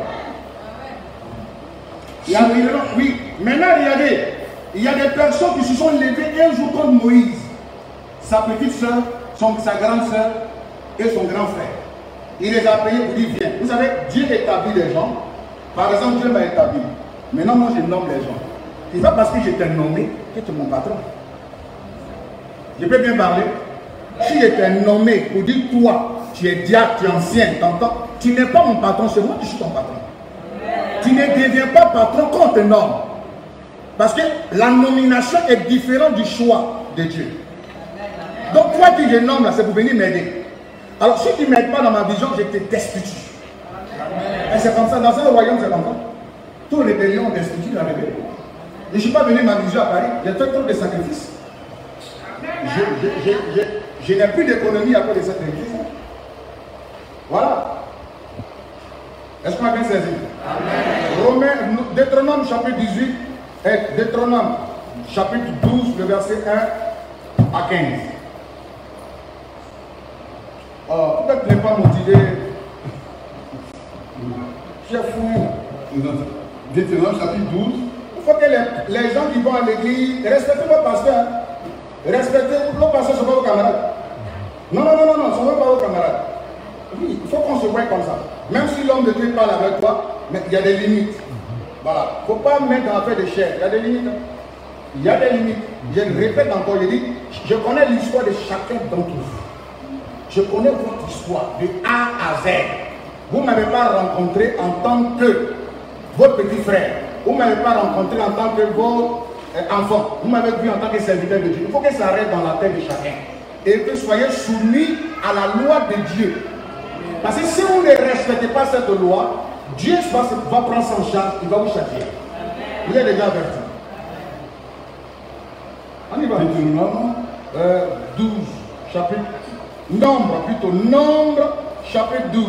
Oui, maintenant regardez, il y a des personnes qui se sont levées un jour comme Moïse, sa petite soeur, sa grande soeur et son grand frère. Il les a payés pour dire viens. Vous savez, Dieu établit les gens. Par exemple, Dieu m'a établi. Maintenant, moi je nomme les gens. C'est pas parce que je t'ai nommé que tu es mon patron. Je peux bien parler. Si je t'ai nommé pour dire toi, tu es diacre, tu es ancien, t'entends, tu n'es pas mon patron, c'est moi qui suis ton patron. Tu ne deviens pas patron quand on te nomme. Parce que la nomination est différente du choix de Dieu. Donc toi qui je nomme là, c'est pour venir m'aider. Alors si tu ne m'aides pas dans ma vision, je te destitue. Et c'est comme ça, dans un royaume c'est comme ça. Toute rébellion destitue la rébellion. Je ne suis pas venu m'amuser à Paris, j'ai fait trop de sacrifices. Je n'ai plus d'économie à cause de cette église. Voilà. Est-ce qu'on a bien saisi? Romains, Deutéronome chapitre 18 et Deutéronome chapitre 12, le verset 1 à 15. Pourquoi tu n'es pas motivé? Tu es fou. Deutéronome chapitre 12. Il faut que les gens qui vont à l'église respectent vos pasteurs. Respectez vos pasteurs, ce ne sont pas vos camarades. Non, ce ne sont pas vos camarades. Oui, il faut qu'on se voie comme ça. Même si l'homme de Dieu parle avec toi, mais il y a des limites. Voilà. Il ne faut pas mettre dans l'affaire de chair. Il y a des limites. Il y a des limites. Je le répète encore, je dis, je connais l'histoire de chacun d'entre vous. Je connais votre histoire de A à Z. Vous ne m'avez pas rencontré en tant que votre petit frère. Vous ne m'avez pas rencontré en tant que vos enfants. Vous m'avez vu en tant que serviteur de Dieu. Il faut que ça reste dans la tête de chacun. Et que vous soyez soumis à la loi de Dieu. Parce que si vous ne respectez pas cette loi, Dieu va prendre son charge, il va vous châtier. Vous êtes déjà averti. On y va. Deutéronome 12, chapitre. Nombre, plutôt. Nombre, chapitre 12.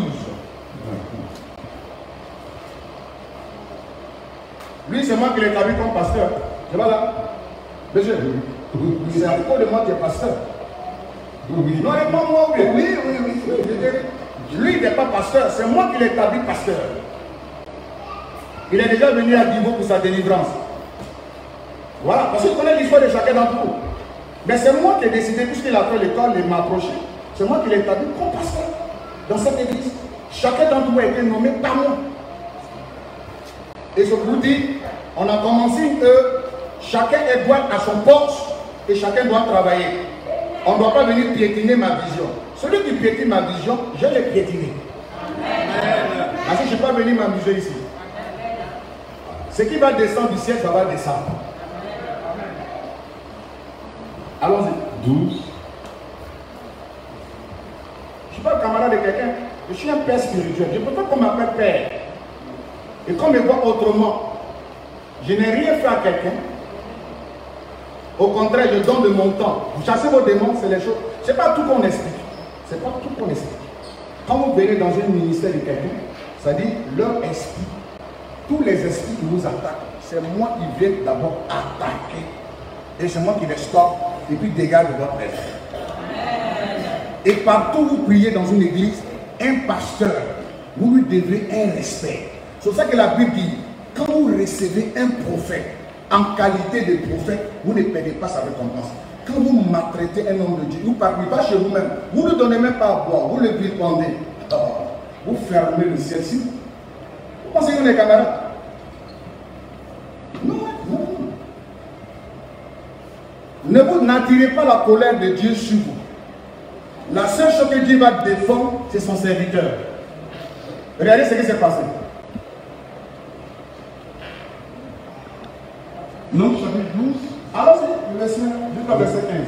Lui, c'est moi qui l'ai établi comme pasteur. C'est pas là. Monsieur, c'est à cause de moi qui est pasteur. Oui. Non, et pas moi, oui. Oui. Lui, il n'est pas pasteur, c'est moi qui l'ai établi pasteur. Il est déjà venu à Divo pour sa délivrance. Voilà, parce qu'il connaît l'histoire de chacun d'entre vous. Mais c'est moi qui ai décidé, puisqu'il a fait l'école, il m'a approché. C'est moi qui l'ai établi comme pasteur dans cette église. Chacun d'entre vous a été nommé par moi. Et je vous dis, on a commencé chacun est droit à son poste et chacun doit travailler. On ne doit pas venir piétiner ma vision. Celui qui piétine ma vision, je l'ai piétiné. Parce que je ne suis pas venu m'amuser ici. Ce qui va descendre du ciel, ça va descendre. Allons-y. 12. Je ne suis pas le camarade de quelqu'un. Je suis un père spirituel. Je ne peux pas qu'on m'appelle père. Et qu'on me voit autrement. Je n'ai rien fait à quelqu'un. Au contraire, je donne de mon temps. Vous chassez vos démons, c'est les choses. Ce n'est pas tout qu'on explique. C'est pas tout qu'on explique. Quand vous venez dans un ministère de quelqu'un, ça dit leur esprit. Tous les esprits qui vous attaquent, c'est moi qui viens d'abord attaquer. Et c'est moi qui les stoppe et puis dégage de votre esprit. Et partout où vous priez dans une église, un pasteur, vous lui devez un respect. C'est pour ça que la Bible dit, quand vous recevez un prophète, en qualité de prophète, vous ne perdez pas sa récompense. Quand vous maltraitez un homme de Dieu, vous ne parlez pas chez vous-même, vous ne donnez même pas à boire, vous le vilipendez. Vous fermez le ciel. Si vous pensez que vous êtes camarades? Non, non, non. Ne vous n'attirez pas la colère de Dieu sur vous. La seule chose que Dieu va défendre, c'est son serviteur. Regardez ce qui s'est passé. Non, chapitre 12. Allons-y, jusqu'au verset 15.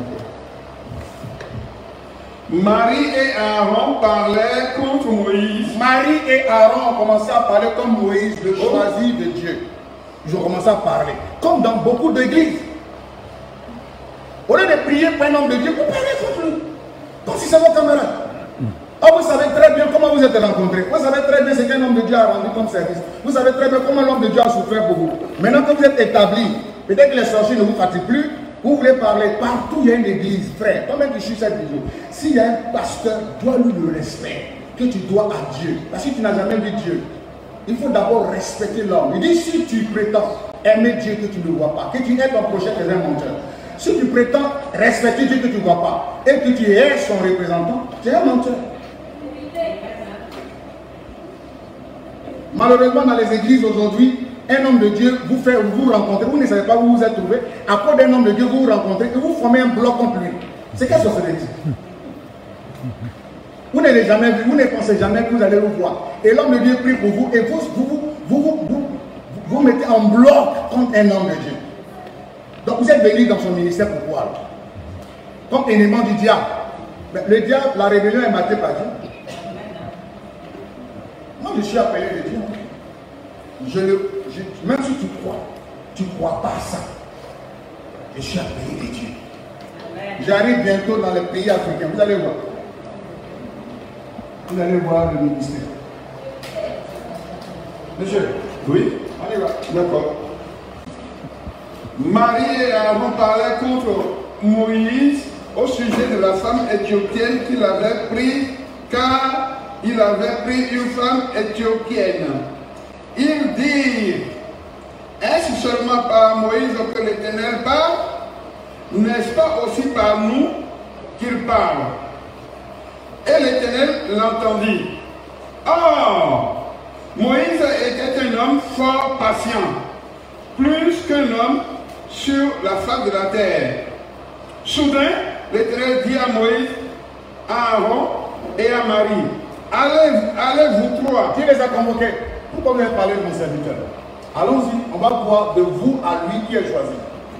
Marie et Aaron parlaient contre Moïse. Marie et Aaron ont commencé à parler comme Moïse, le choisi de Dieu. Ils ont commencé à parler, comme dans beaucoup d'églises. Au lieu de prier pour un homme de Dieu, vous parlez contre lui. Comme si c'est vos camarades. Ah, vous savez très bien comment vous êtes rencontrés. Vous savez très bien ce qu'un homme de Dieu a rendu comme service. Vous savez très bien comment l'homme de Dieu a souffert pour vous. Maintenant que vous êtes établi, peut-être que les sorciers ne vous fatiguent plus. Vous voulez parler partout, il y a une église, frère. Toi-même tu suis cette vidéo. S'il y a un pasteur, dois-lui le respect que tu dois à Dieu. Parce que tu n'as jamais vu Dieu. Il faut d'abord respecter l'homme. Il dit, si tu prétends aimer Dieu que tu ne vois pas, que tu aimes ton prochain que un menteur. Si tu prétends respecter Dieu que tu ne vois pas, et que tu es son représentant, tu es un menteur. Malheureusement, dans les églises aujourd'hui, un homme de Dieu vous rencontrez, vous ne savez pas où vous vous êtes trouvé. À cause d'un homme de Dieu, vous vous rencontrez et vous formez un bloc contre lui. C'est quelle sorcellerie? Vous n'avez jamais vu, vous ne pensez jamais que vous allez le voir. Et l'homme de Dieu prie pour vous et vous mettez en bloc contre un homme de Dieu. Donc vous êtes venu dans son ministère pourquoi alors? Comme élément du diable. Mais le diable, la rébellion est matée par Dieu. Moi je suis appelé de Dieu. Même si tu ne crois pas à ça, je suis appelé de Dieu. J'arrive bientôt dans les pays africains, vous allez voir. Vous allez voir le ministère. Monsieur, oui, on y va. D'accord. Marie et Aaron parlaient contre Moïse au sujet de la femme éthiopienne qu'il avait prise, car il avait pris une femme éthiopienne. Ils dirent, est-ce seulement par Moïse que l'Éternel parle? N'est-ce pas aussi par nous qu'il parle? Et l'Éternel l'entendit. Or, Moïse était un homme fort patient, plus qu'un homme sur la face de la terre. Soudain, l'Éternel dit à Moïse, à Aaron et à Marie, allez vous trois. Qui les a convoqués? Pourquoi vous avez parlé de mon serviteur? Allons-y, on va voir de vous à lui qui est choisi.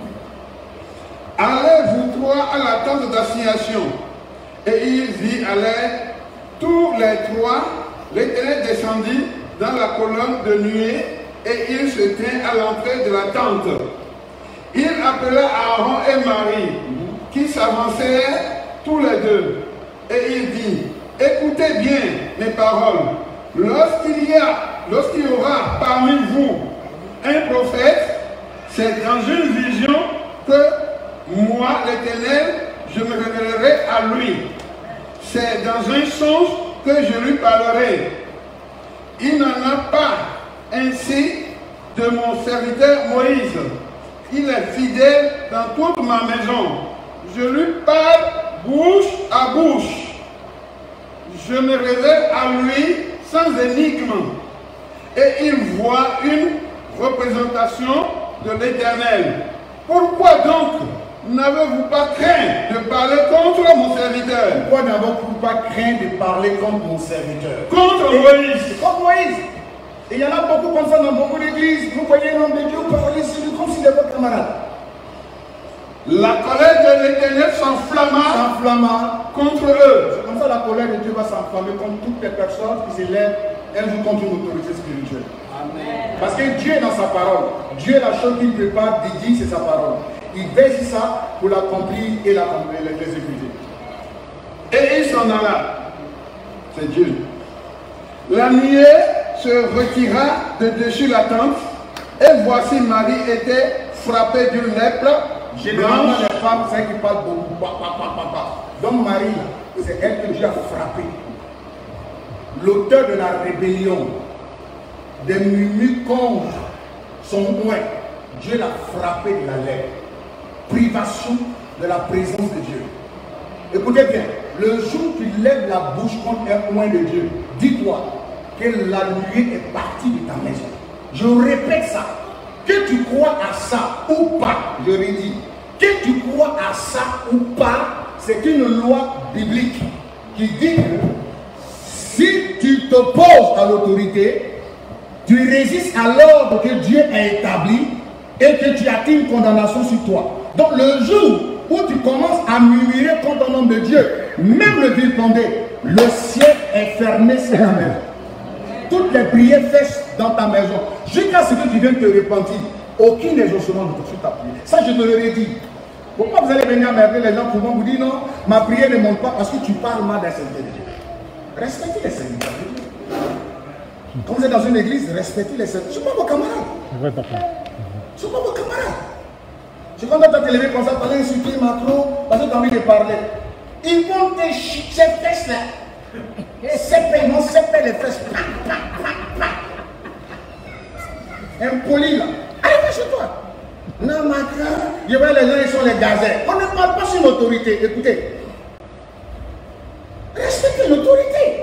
Allez vous trois à la tente d'assignation. Et ils y allèrent tous les trois. L'Éternel descendit dans la colonne de nuée et il se tint à l'entrée de la tente. Il appela Aaron et Marie qui s'avancèrent tous les deux. Et il dit, écoutez bien mes paroles. Lorsqu'il y aura parmi vous un prophète, c'est dans une vision que moi, l'Éternel, je me révélerai à lui. C'est dans un songe que je lui parlerai. Il n'en a pas ainsi de mon serviteur Moïse. Il est fidèle dans toute ma maison. Je lui parle bouche à bouche. Je me révèle à lui sans énigme. Et il voit une représentation de l'Éternel. Pourquoi donc n'avez-vous pas craint de parler contre mon serviteur? Pourquoi n'avez-vous pas craint de parler contre mon serviteur? Contre Moïse. Contre Moïse. Et il y en a beaucoup comme ça dans beaucoup d'églises. Vous voyez un homme de Dieu parler sur lui comme s'il était votre camarade. La colère de l'Éternel s'enflamma contre eux. C'est comme ça la colère de Dieu va s'enflammer contre toutes les personnes qui s'élèvent un jour contre une autorité spirituelle. Parce que Dieu est dans sa parole. Dieu, la chose qu'il prépare, dit, c'est sa parole. Il veille ça pour l'accomplir et l'exécuter. Et il s'en alla. C'est Dieu. La nuée se retira de dessus la tente, et voici Marie était frappée d'une lèpre. Généralement, les femmes, c'est qui parlent beaucoup. Donc Marie, c'est elle que Dieu a frappé. L'auteur de la rébellion, des murmures contre son oint, Dieu l'a frappé de la lèpre. Privation de la présence de Dieu. Écoutez bien, le jour où tu lèves la bouche contre un oint de Dieu, dis-toi que la nuée est partie de ta maison. Je répète ça. Que tu crois à ça ou pas, je redis, que tu crois à ça ou pas, c'est une loi biblique qui dit que si tu t'opposes à l'autorité, tu résistes à l'ordre que Dieu a établi et que tu attires une condamnation sur toi. Donc le jour où tu commences à murmurer contre un homme de Dieu, même le vilipender, le ciel est fermé sur ta maison. Toutes les prières faites dans ta maison, jusqu'à ce que tu viennes te repentir, aucun exaucement ne sur ta prière. Ça, je te le redis. Pourquoi vous allez venir emmerder les gens, souvent vous dire non, ma prière ne monte pas parce que tu parles mal des serviteurs de Dieu. Respectez les serviteurs de Dieu. Quand vous êtes dans une église, respectez les serviteurs. Ce ne sont pas vos camarades. Ce ne sont pas vos camarades. C'est quand tu as t'élevé comme ça, tu allais insulter Macron parce que tu as envie de parler. Ils vont te chier ces fesses là. Ils vont séparer les fesses. Impoli là. Allez chez toi. Non, Macron. Je vois les gens, ils sont les gazets. On ne parle pas sur l'autorité. Écoutez. Respectez l'autorité.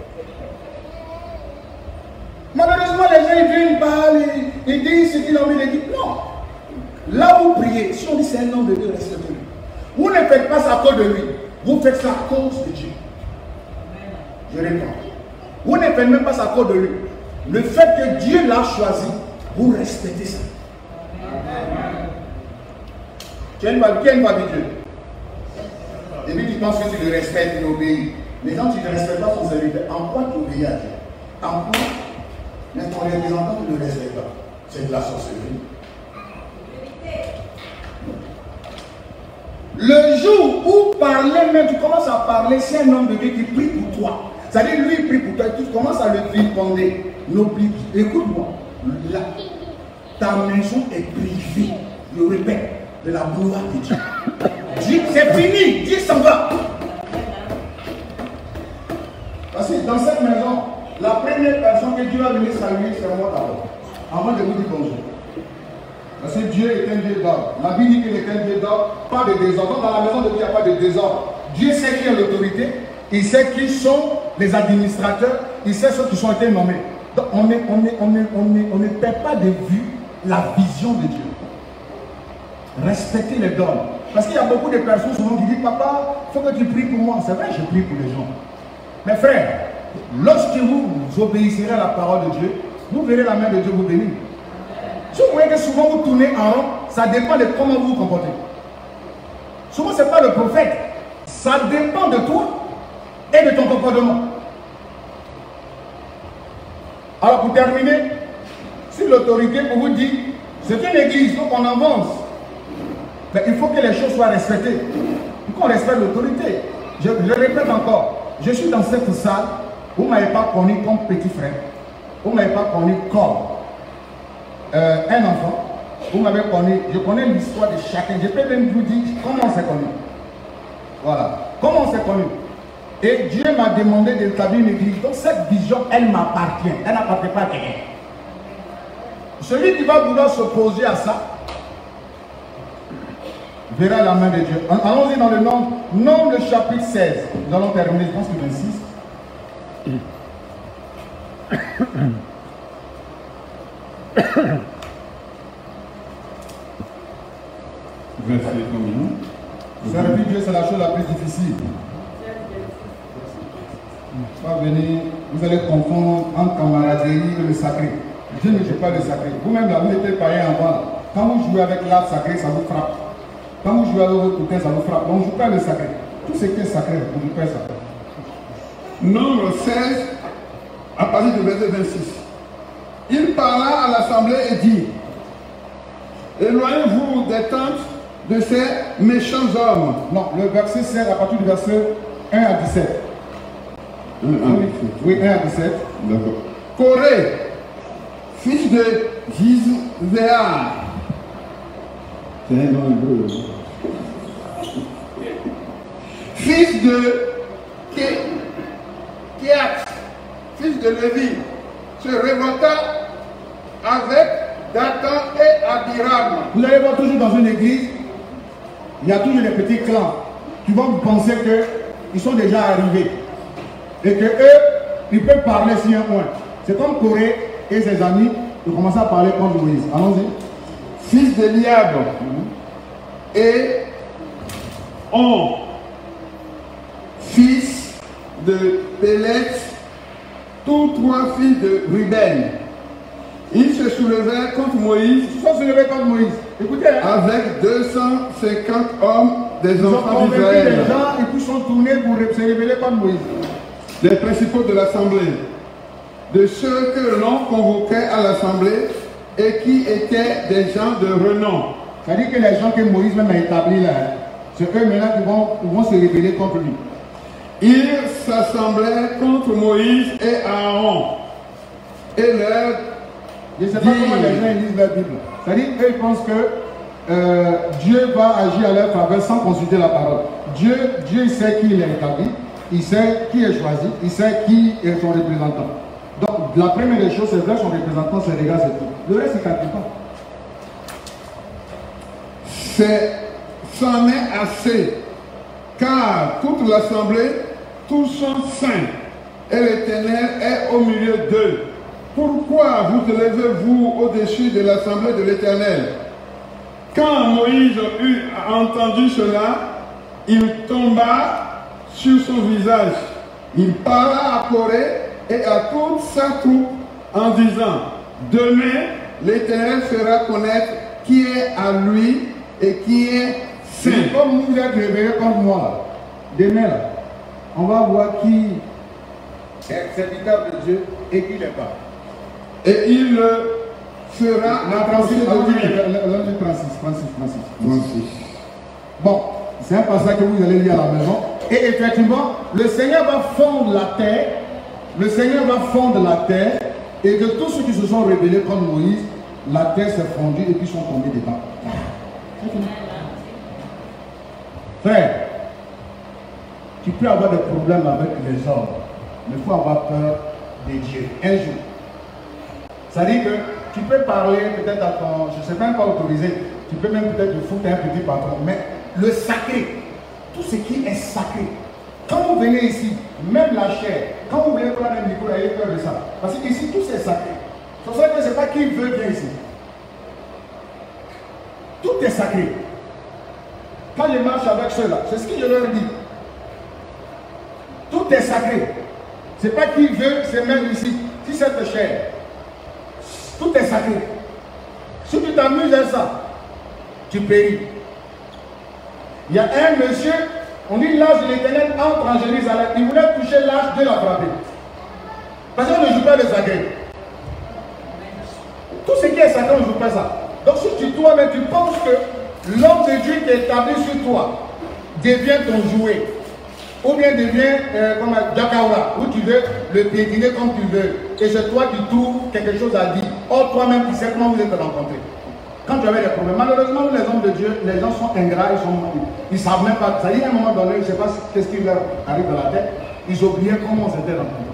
Malheureusement, les gens ils viennent parler, ils disent ce qu'ils ont envie de dire. Non. Là où vous priez, si on dit c'est un homme de Dieu, respectez-le. Vous ne faites pas ça à cause de lui, vous faites ça à cause de Dieu. Je réponds. Vous ne faites même pas ça à cause de lui. Le fait que Dieu l'a choisi, vous respectez ça. Qui a une famille de Dieu? Et puis tu penses que tu le respectes, tu l'obéis. Mais quand tu ne respectes pas son serviteur, en quoi tu obéis à Dieu? En quoi? Mais ton représentant, tu ne le respectes pas. C'est de la sorcellerie. Le jour où parler même, tu commences à parler, c'est un homme de Dieu qui prie pour toi. C'est-à-dire, lui, il prie pour toi, et tu commences à le vilipender. N'oublie, écoute-moi, ta maison est privée, je répète, de la gloire de Dieu. Dieu, c'est fini, Dieu s'en va. Parce que dans cette maison, la première personne que Dieu va venir saluer, c'est moi d'abord, avant de vous dire bonjour. Parce que Dieu est un Dieu d'ordre. La Bible dit qu'il est un Dieu d'ordre, pas de désordre. Donc dans la maison de Dieu, il n'y a pas de désordre. Dieu sait qui est l'autorité, il sait qui sont les administrateurs, il sait ceux qui sont été nommés. Donc on ne perd pas de vue la vision de Dieu. Respectez les dons. Parce qu'il y a beaucoup de personnes souvent qui disent, papa, il faut que tu pries pour moi. C'est vrai, je prie pour les gens. Mais frère, lorsque vous obéissez à la parole de Dieu, vous verrez la main de Dieu vous bénir. Si vous voyez que souvent vous tournez en rond, ça dépend de comment vous vous comportez. Souvent, ce n'est pas le prophète. Ça dépend de toi et de ton comportement. Alors, pour terminer, si l'autorité, pour vous dire, c'est une église, donc on avance. Mais il faut que les choses soient respectées. Il faut qu'on respecte l'autorité. Je répète encore, je suis dans cette salle, vous ne m'avez pas connu comme petit frère. Vous ne m'avez pas connu comme un enfant. Vous m'avez connu, je connais l'histoire de chacun. Je peux même vous dire comment on s'est connu. Voilà. Comment on s'est connu. Et Dieu m'a demandé d'établir une église. Donc cette vision, elle m'appartient. Elle n'appartient pas à quelqu'un. Celui qui va vouloir s'opposer à ça, verra la main de Dieu. Allons-y dans le Nombre, le chapitre 16. Nous allons terminer, je pense que 26. Servir Dieu, c'est la chose la plus difficile. Pas venir, vous allez confondre entre camaraderie et le sacré. Dieu ne joue pas le sacré. Vous-même, là, vous mettez païen en bas. Quand vous jouez avec l'art sacré, ça vous frappe. Quand vous jouez avec votre couteau, ça vous frappe. On ne joue pas le sacré. Tout ce qui est sacré, on ne joue pas ça. Nombre 16, à partir du verset 26. Il parla à l'assemblée et dit, éloignez-vous des tentes de ces méchants hommes. Non, le verset 16 à partir du verset 1 à 17. Oui, 1 à 17. D'accord. Corée, fils de Gizéa. C'est un nom hébreu. Fils de Kéat, fils de Lévi, se révolta avec Dathan et Abiram. Vous allez voir toujours dans une église, il y a toujours des petits clans qui vont penser qu'ils sont déjà arrivés et qu'eux, ils peuvent parler sur un point. C'est comme Corée et ses amis qui commencent à parler contre Moïse. Allons-y. Fils d'Eliab et On, fils de Pélet, tous trois fils de Ruben. Ils se soulevèrent contre Moïse. Ils se sont soulevés contre Moïse. Écoutez, avec 250 hommes des enfants d'Israël. d'Israël. Les gens et puis sont tournés pour se révéler contre Moïse. Les principaux de l'assemblée, de ceux que l'on convoquait à l'assemblée et qui étaient des gens de renom. C'est-à-dire que les gens que Moïse même a établis là, c'est eux maintenant qui vont se révéler contre lui. Ils s'assemblaient contre Moïse et Aaron et leur je ne sais pas comment les gens lisent leur Bible. C'est-à-dire qu'eux ils pensent que Dieu va agir à leur faveur sans consulter la parole. Dieu sait qui il a établi, il sait qui est choisi, il sait qui est son représentant. Donc la première des choses, c'est vrai, son représentant, c'est les gars, c'est tout. Le reste, il ne calcule pas. C'en est assez, car toute l'assemblée, tous sont saints, et l'Éternel est au milieu d'eux. Pourquoi vous élevez-vous au-dessus de l'assemblée de l'Éternel? Quand Moïse eut entendu cela, il tomba sur son visage. Il parla à Corée et à toute sa troupe en disant, demain l'Éternel fera connaître qui est à lui et qui est saint. Comme vous êtes réveillés contre moi, demain là, on va voir qui est serviteur de Dieu et qui n'est pas. Et il fera la 36. Bon, c'est un passage que vous allez lire à la maison. Et effectivement, le Seigneur va fondre la terre. Le Seigneur va fondre la terre. Et que tous ceux qui se sont rebellés contre Moïse, la terre s'est fondue et puis sont tombés dedans. Frère, tu peux avoir des problèmes avec les hommes, mais il faut avoir peur de Dieu. Un jour. C'est-à-dire que tu peux parler peut-être à ton, je ne sais même pas autorisé, tu peux même peut-être te foutre un petit patron, mais le sacré, tout ce qui est sacré, quand vous venez ici, même la chair, quand vous voulez prendre un micro, ayez peur de ça. Parce qu'ici, tout c'est sacré. C'est pour ça que je ne sais pas qui veut bien ici. Tout est sacré. Quand je marche avec ceux-là, c'est ce que je leur dis. Tout est sacré. Ce n'est pas qui veut se mettre ici. Si c'est ta chair, tout est sacré. Si tu t'amuses à ça, tu péris. Il y a un monsieur, on dit l'âge de l'Éternel entre en Jérusalem. Il voulait toucher l'âge, Dieu l'a frappé. Parce qu'on ne joue pas le sacré. Tout ce qui est sacré, on ne joue pas ça. Donc si tu toi-même tu penses que l'homme de Dieu qui est établi sur toi devient ton jouet, ou bien devient comme un Jakawa, où tu veux le piétiner comme tu veux, et c'est toi qui trouves quelque chose à dire. Or toi-même tu sais comment vous êtes rencontrés. Quand tu avais des problèmes, malheureusement les hommes de Dieu, les gens sont ingrats, ils ne savent même pas. Ça y est, à un moment donné, je ne sais pas qu'est-ce qui leur arrive dans la tête, ils oubliaient comment on s'était rencontrés.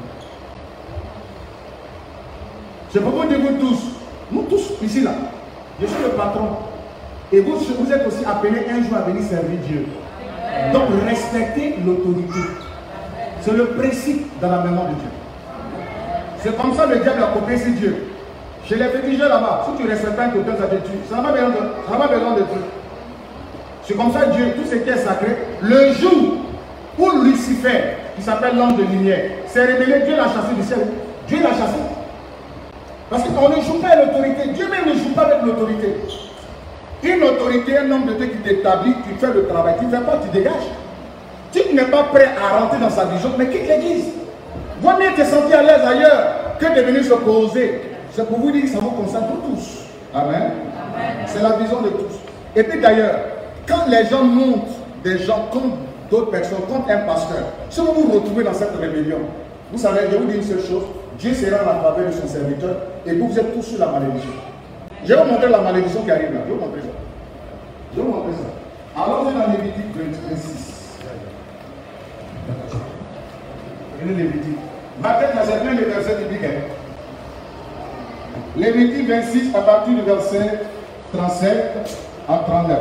C'est pourquoi je dis vous tous, nous tous ici là, je suis le patron. Et vous êtes aussi appelés un jour à venir servir Dieu. Donc respectez l'autorité. C'est le principe dans la maison de Dieu. C'est comme ça le diable a copié sur Dieu. Chez les féticheurs là-bas, si tu ne respectes pas quelqu'un, ça te tue. Ça n'a pas besoin de trucs. C'est comme ça Dieu, tout ce qui est sacré, le jour où Lucifer, qui s'appelle l'ange de lumière, s'est révélé, Dieu l'a chassé du ciel. Dieu l'a chassé. Parce qu'on ne joue pas avec l'autorité. Dieu même ne joue pas avec l'autorité. Une autorité, un homme de Dieu qui t'établit, tu fais le travail, tu ne fais pas, tu dégages. Si tu n'es pas prêt à rentrer dans sa vision, mais quitte l'église. Vaut mieux te sentir à l'aise ailleurs que de venir se poser C'est pour vous dire que ça vous concerne tous. Amen. C'est la vision de tous. Et puis d'ailleurs, quand les gens montent des gens comme d'autres personnes, comme un pasteur, si vous vous retrouvez dans cette rébellion, vous savez, je vous dis une seule chose, Dieu sera à la faveur de son serviteur et vous êtes tous sur la malédiction. Je vais vous montrer la malédiction qui arrive là. Je vais vous montrer ça. Je vais vous montrer ça. Alors, on est dans Lévitique 26. Prenez Lévitique. Ma tête, c'est plein de versets bibliques. Lévitique 26, à partir du verset 37 à 39.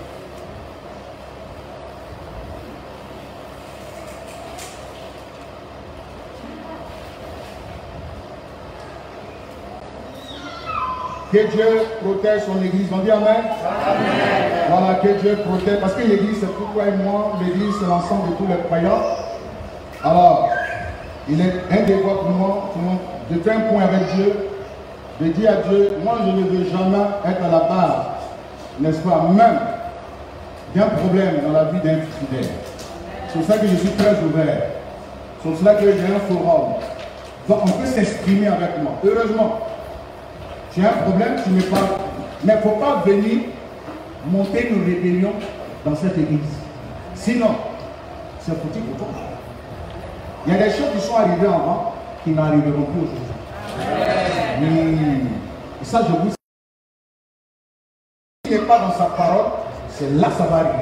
Que Dieu protège son église. On dit Amen. Amen. Voilà, que Dieu protège. Parce que l'église, c'est pour toi et moi. L'église, c'est l'ensemble de tous les croyants. Alors, il est un devoir pour moi de faire un point avec Dieu, de dire à Dieu, moi je ne veux jamais être à la base, n'est-ce pas? Même, il y a un problème dans la vie d'un fidèle. C'est pour ça que je suis très ouvert. C'est pour cela que j'ai un forum. Donc on peut s'exprimer avec moi. Heureusement, tu as un problème, tu me parles. Mais il ne faut pas venir monter une rébellion dans cette église. Sinon, c'est foutu pour toi. Il y a des choses qui sont arrivées avant qui n'arriveront plus aujourd'hui. Et ça, je vous dis, s'il n'est pas dans sa parole, c'est là que ça va arriver.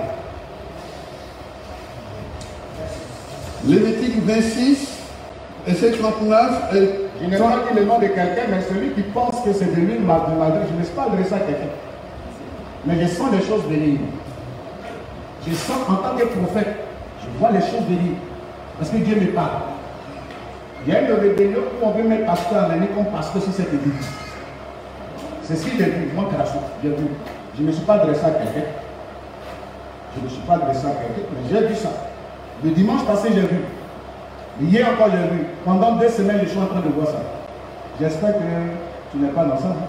Lévitique 26, verset 39 et... Je n'ai pas dit le nom de quelqu'un, mais celui qui pense que c'est de lui, je ne suis pas adressé à quelqu'un. Mais je sens les choses venir. Je sens en tant que prophète, je vois les choses venir. Parce que Dieu me parle. Il y a une rébellion où on veut mettre pasteur en comme pasteur sur cette église. C'est ce qu'il a vu, moi Crasso, j'ai vu. Je ne me suis pas adressé à quelqu'un. Je ne me suis pas adressé à quelqu'un, mais j'ai vu ça. Le dimanche passé, j'ai vu. Hier encore, j'ai vu. Pendant 2 semaines, je suis en train de voir ça. J'espère que tu n'es pas dans ça.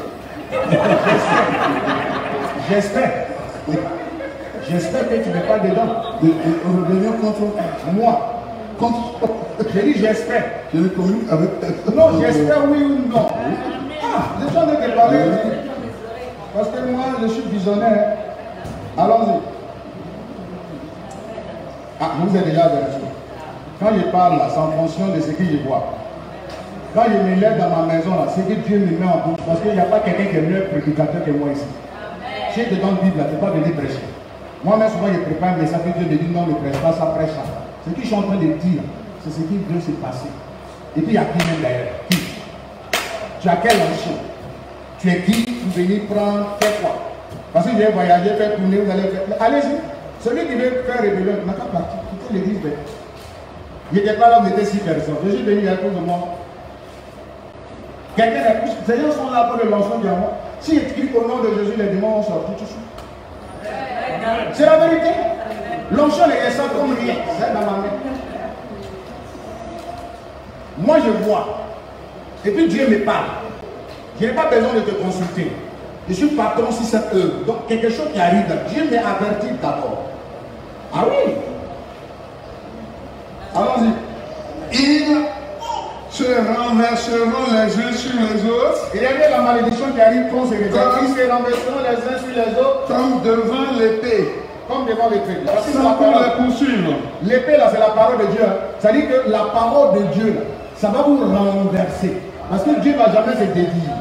J'espère. J'espère que tu n'es pas dedans. De rébellion contre moi. J'ai dit j'espère. Je le communique avec personne. Non, j'espère oui ou non. Ah, les gens de te parler. Parce que moi, je suis visionnaire. Allons-y. Ah, je vous ai déjà averti. Quand je parle là, c'est en fonction de ce que je vois. Quand je me lève dans ma maison là, c'est que Dieu me met en bouche. Parce qu'il n'y a pas quelqu'un qui est mieux prédicateur que moi ici. Si je te donne la Bible là, tu ne peux pas venir prêcher. Moi-même, souvent, je prépare un message que Dieu me dit non, ne prêche pas, ça prêche ça. Ce que je suis en train de dire, c'est ce qui veut se passer. Et puis, il y a qui même d'ailleurs? Qui? Tu as quelle onction? Tu es qui pour venir prendre, faire quoi? Parce que je vais voyager, faire tourner, vous allez faire. Allez-y. Celui qui veut faire rébellion, il n'a qu'à partir, quitter l'église. Il n'était pas là, on était 6 personnes. Je suis venu à cause de moi. Quelqu'un a plus. Ces gens sont là pour le lancement du diamant. Si il écrit au nom de Jésus, les démons vont sortir tout de suite. C'est la vérité. L'onction est ça comme rien. C'est dans ma main. Moi, je vois. Et puis Dieu me parle. Je n'ai pas besoin de te consulter. Je suis patron sur cette œuvre. Donc, quelque chose qui arrive là, Dieu m'a averti d'abord. Ah oui. Allons-y. Ils se renverseront les uns sur les autres. Il y avait la malédiction qui arrive quand c'est les gens. Ils se renverseront les uns sur les autres. Comme devant l'épée. Comme devant l'épée. Sans pour les poursuivre. L'épée là, c'est la parole de Dieu. Ça dit que la parole de Dieu là, ça va vous renverser. Parce que Dieu ne va jamais se dédier.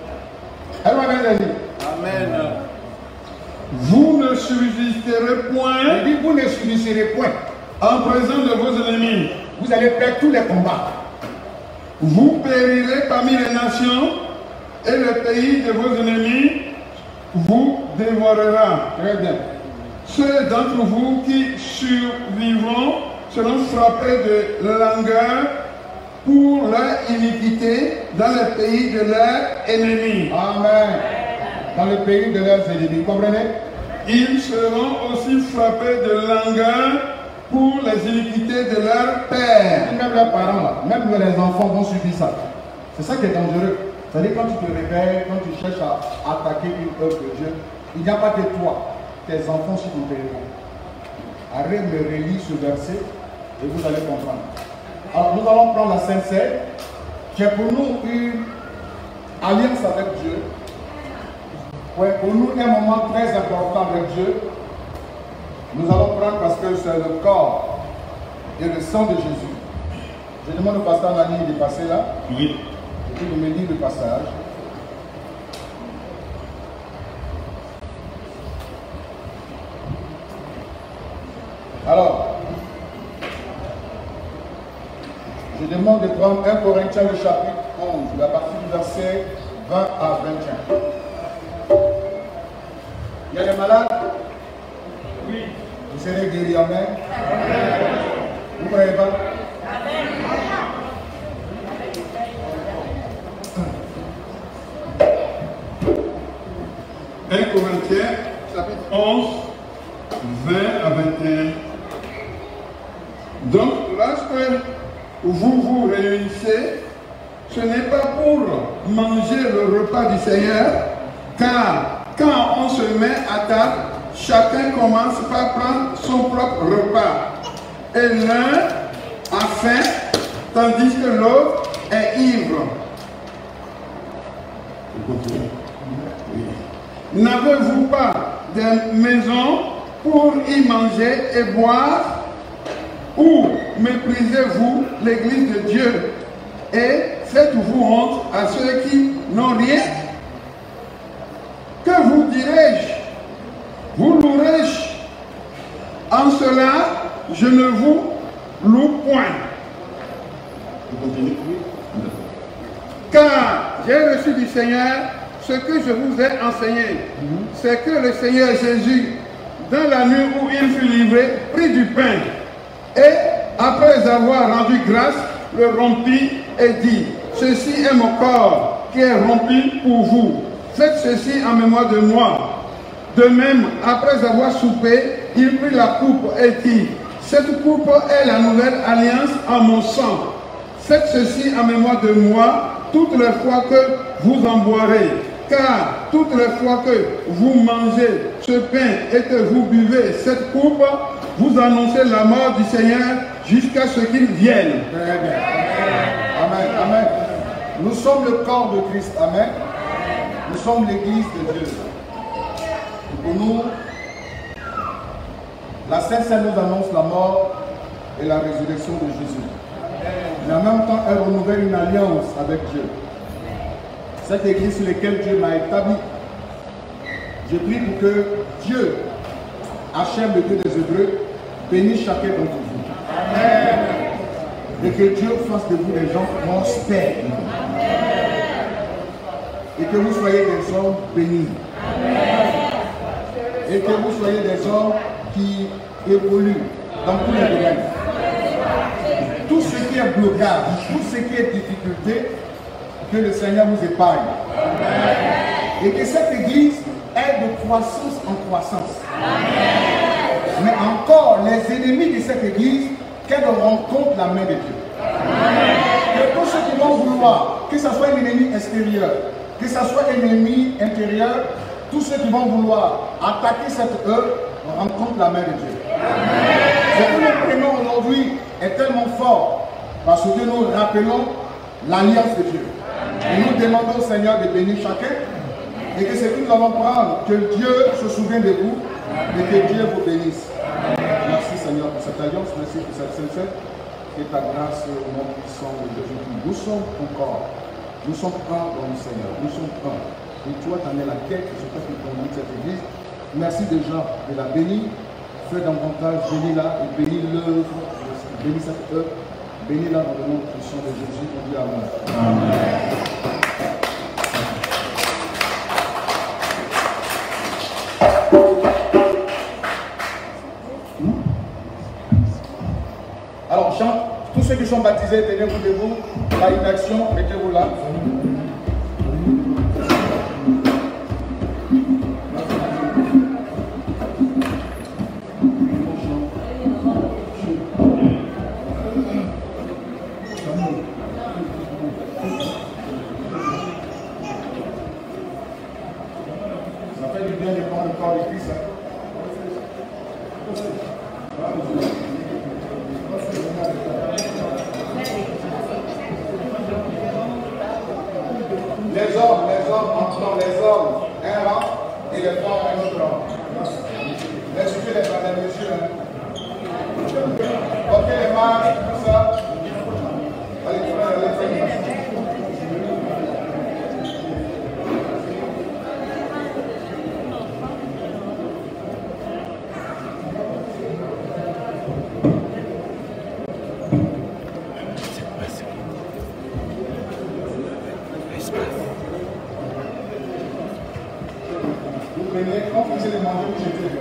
Amen. Vous ne subsisterez point. Il dit vous ne subsisterez point. En présence de vos ennemis. Vous allez perdre tous les combats. Vous périrez parmi les nations et le pays de vos ennemis vous dévorera. Très bien. Ceux d'entre vous qui survivront seront frappés de langueur pour leur iniquité dans le pays de leurs ennemis. Amen. Dans le pays de leurs ennemis. Comprenez? Ils seront aussi frappés de langueur pour les iniquités de leur père. Même leurs parents, là, même les enfants vont subir ça. C'est ça qui est dangereux. C'est-à-dire quand tu te réveilles, quand tu cherches à attaquer une œuvre de Dieu, il n'y a pas que toi, tes enfants sur ton périmètre. Arrête de relire ce verset et vous allez comprendre. Alors nous allons prendre la Sainte Seine, qui est pour nous alliance avec Dieu. Ouais, pour nous, un moment très important avec Dieu. Nous allons prendre parce que c'est le corps et le sang de Jésus. Je demande au pasteur Nani de passer là. Oui. Et puis de me lire le passage. Alors, je demande de prendre 1 Corinthiens le chapitre 11, à partir du verset 20 à 21. Il y a des malades? Oui. Vous serez guéris, amen. Vous ne croyez pas? Amen. 1 Corinthiens, chapitre 11, 20 à 21. Donc, lorsque vous vous réunissez, ce n'est pas pour manger le repas du Seigneur, car quand on se met à table, chacun commence par prendre son propre repas. Et l'un a faim, tandis que l'autre est ivre. N'avez-vous pas des maisons pour y manger et boire? Ou méprisez-vous l'église de Dieu et faites-vous honte à ceux qui n'ont rien? Que vous dirai-je? Vous louerai-je? En cela, je ne vous loue point. Car j'ai reçu du Seigneur ce que je vous ai enseigné. C'est que le Seigneur Jésus, dans la nuit où il fut livré, prit du pain. Et après avoir rendu grâce, le rompit et dit: ceci est mon corps qui est rompu pour vous. Faites ceci en mémoire de moi. De même, après avoir soupé, il prit la coupe et dit: cette coupe est la nouvelle alliance en mon sang. Faites ceci en mémoire de moi toutes les fois que vous en boirez. Car toutes les fois que vous mangez ce pain et que vous buvez cette coupe, vous annoncez la mort du Seigneur jusqu'à ce qu'il vienne. Très bien. Amen. Amen. Nous sommes le corps de Christ. Amen. Nous sommes l'église de Dieu. Pour nous, la Sainte Seine nous annonce la mort et la résurrection de Jésus. Mais en même temps, elle renouvelle une alliance avec Dieu. Cette église sur laquelle Dieu m'a établi. Je prie pour que Dieu, Hachem, le Dieu des Hébreux, bénisse chacun d'entre vous. Amen. Et que Dieu fasse de vous des gens prospères. Et que vous soyez des hommes bénis. Et que vous soyez des hommes qui évoluent dans tous les domaines. Tout ce qui est blocage, tout ce qui est difficulté, que le Seigneur vous épargne. Amen. Et que cette église est de croissance en croissance. Amen. Mais encore, les ennemis de cette église, qu'elle rencontre la main de Dieu. Amen. Que tous ceux qui vont vouloir, que ce soit un ennemi extérieur, que ce soit un ennemi intérieur, tous ceux qui vont vouloir attaquer cette œuvre, rencontrent la main de Dieu. Ce que nous prenons aujourd'hui est tellement fort, parce que nous rappelons l'alliance de Dieu. Et nous demandons au Seigneur de bénir chacun et que ce que nous allons prendre, que Dieu se souvienne de vous et que Dieu vous bénisse. Merci Seigneur pour cette alliance, merci pour cette sainte. Que ta grâce au nom puissant de Jésus. Nous sommes encore, nous sommes un dans le Seigneur, nous sommes un. Et toi, tu en es la quête, c'est toi qui conduis cette église. Merci déjà de la bénir. Fais davantage, bénis-la et bénis l'œuvre, bénis cette œuvre. Bénis-la dans le nom puissant de Jésus. On dit Amen. Amen. Alors, chante. Tous ceux qui sont baptisés, tenez-vous debout. La inaction, mettez-vous là. Les hommes, dans les hommes un rang et les femmes un autre rang. Mais suivez les frères et messieurs. Ok, les mains, tout ça. Allez, frère. Vous prenez, quand vous allez manger, vous jetez.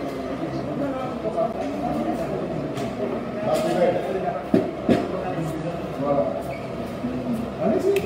La poubelle. Voilà. Allez-y.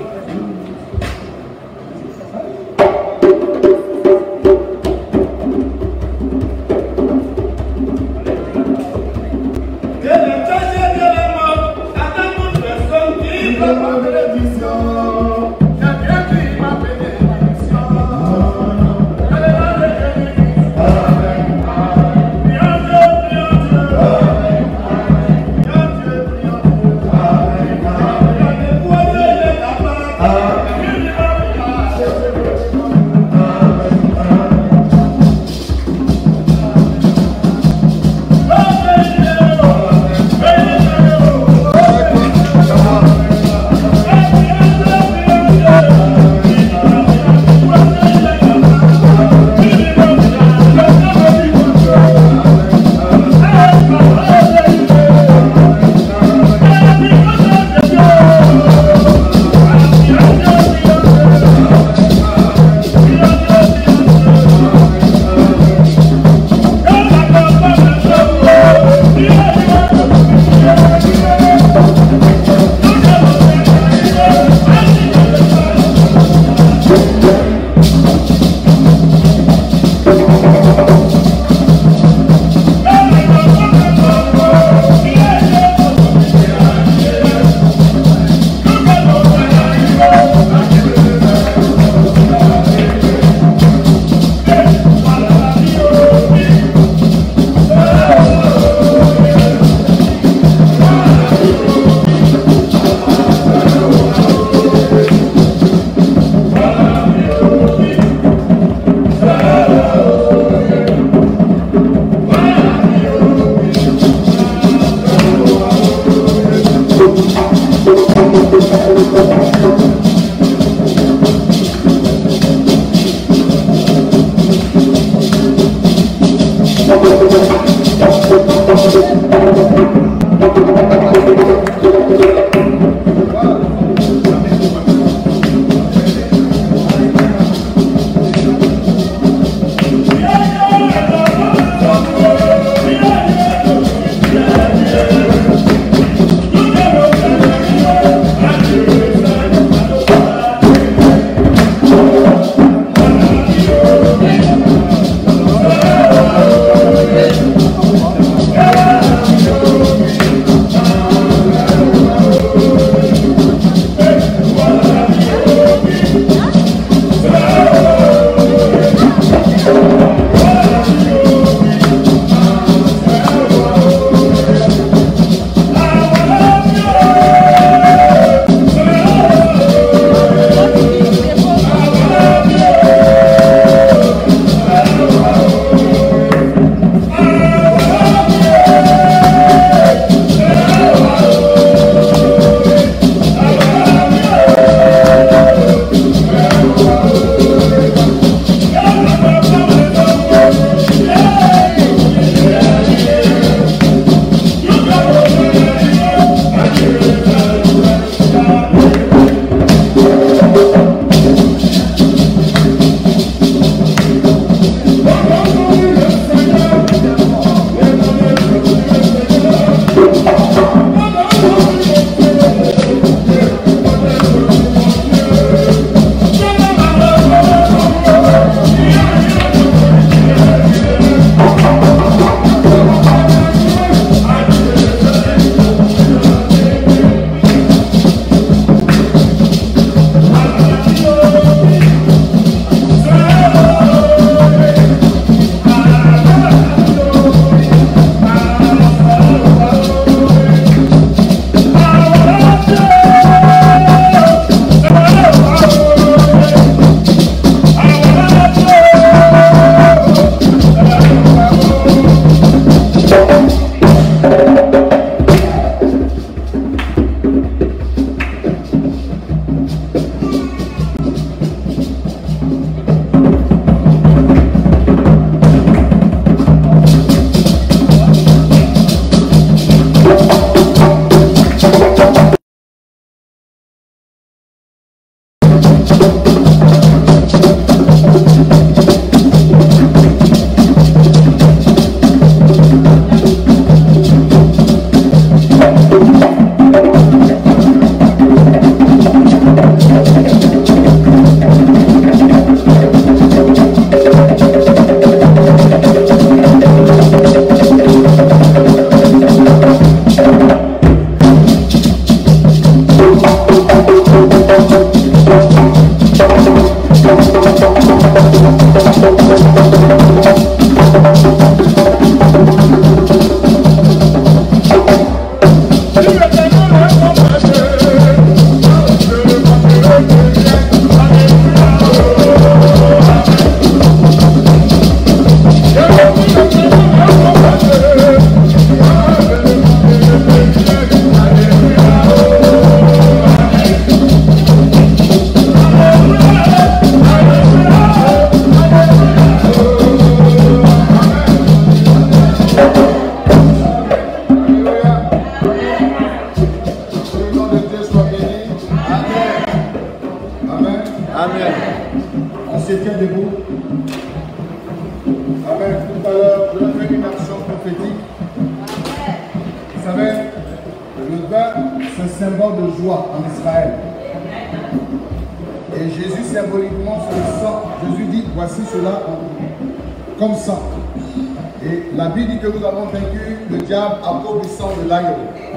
Comme ça. Et la Bible dit que nous avons vaincu le diable à cause du sang de l'agneau.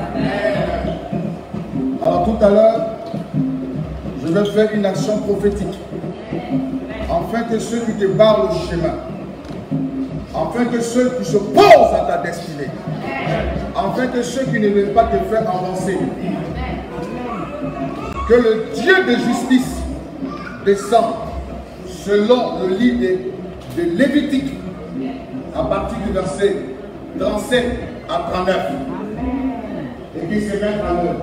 Alors tout à l'heure, je vais faire une action prophétique. Afin que ceux qui te barrent le chemin, afin que ceux qui se posent à ta destinée, afin que ceux qui ne veulent pas te faire avancer, que le Dieu de justice descende selon le livre de Lévitique, à partir du verset 37 à 39, et qui se mette à l'œuvre.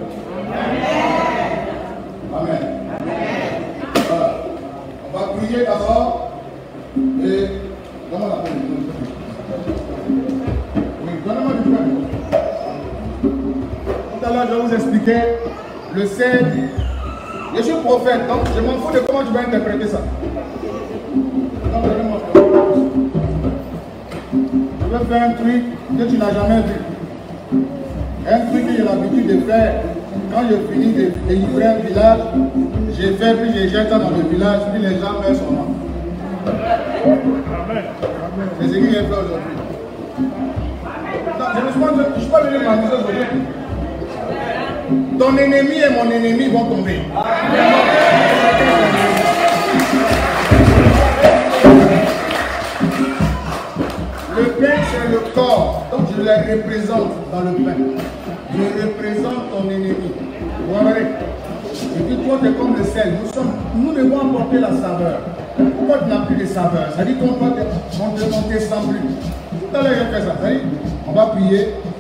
Amen. Voilà. On va prier d'abord, et comment on appelle? Oui, donnez-moi du pain. Tout à l'heure, je vais vous expliquer le sel. Je suis prophète, donc je m'en fous de comment tu vas interpréter ça. Donc, donnez-moi. Je vais faire un truc que tu n'as jamais vu. Un truc que j'ai l'habitude de faire. Quand je finis de délivrer un village, j'ai fait, puis j'ai jeté dans le village, puis les gens meurent son nom. C'est ce que j'ai fait aujourd'hui. Je ne suis pas venu m'amuser aujourd'hui. Ton ennemi et mon ennemi vont tomber. Le pain, c'est le corps. Donc je les représente dans le pain. Je représente ton ennemi. Vous voyez? Et puis toi, tu es comme le sel. Nous devons apporter la saveur. Pourquoi tu n'as plus de saveur? Ça dit qu'on doit te sembler. Tout à l'heure, j'ai fait ça. On va prier.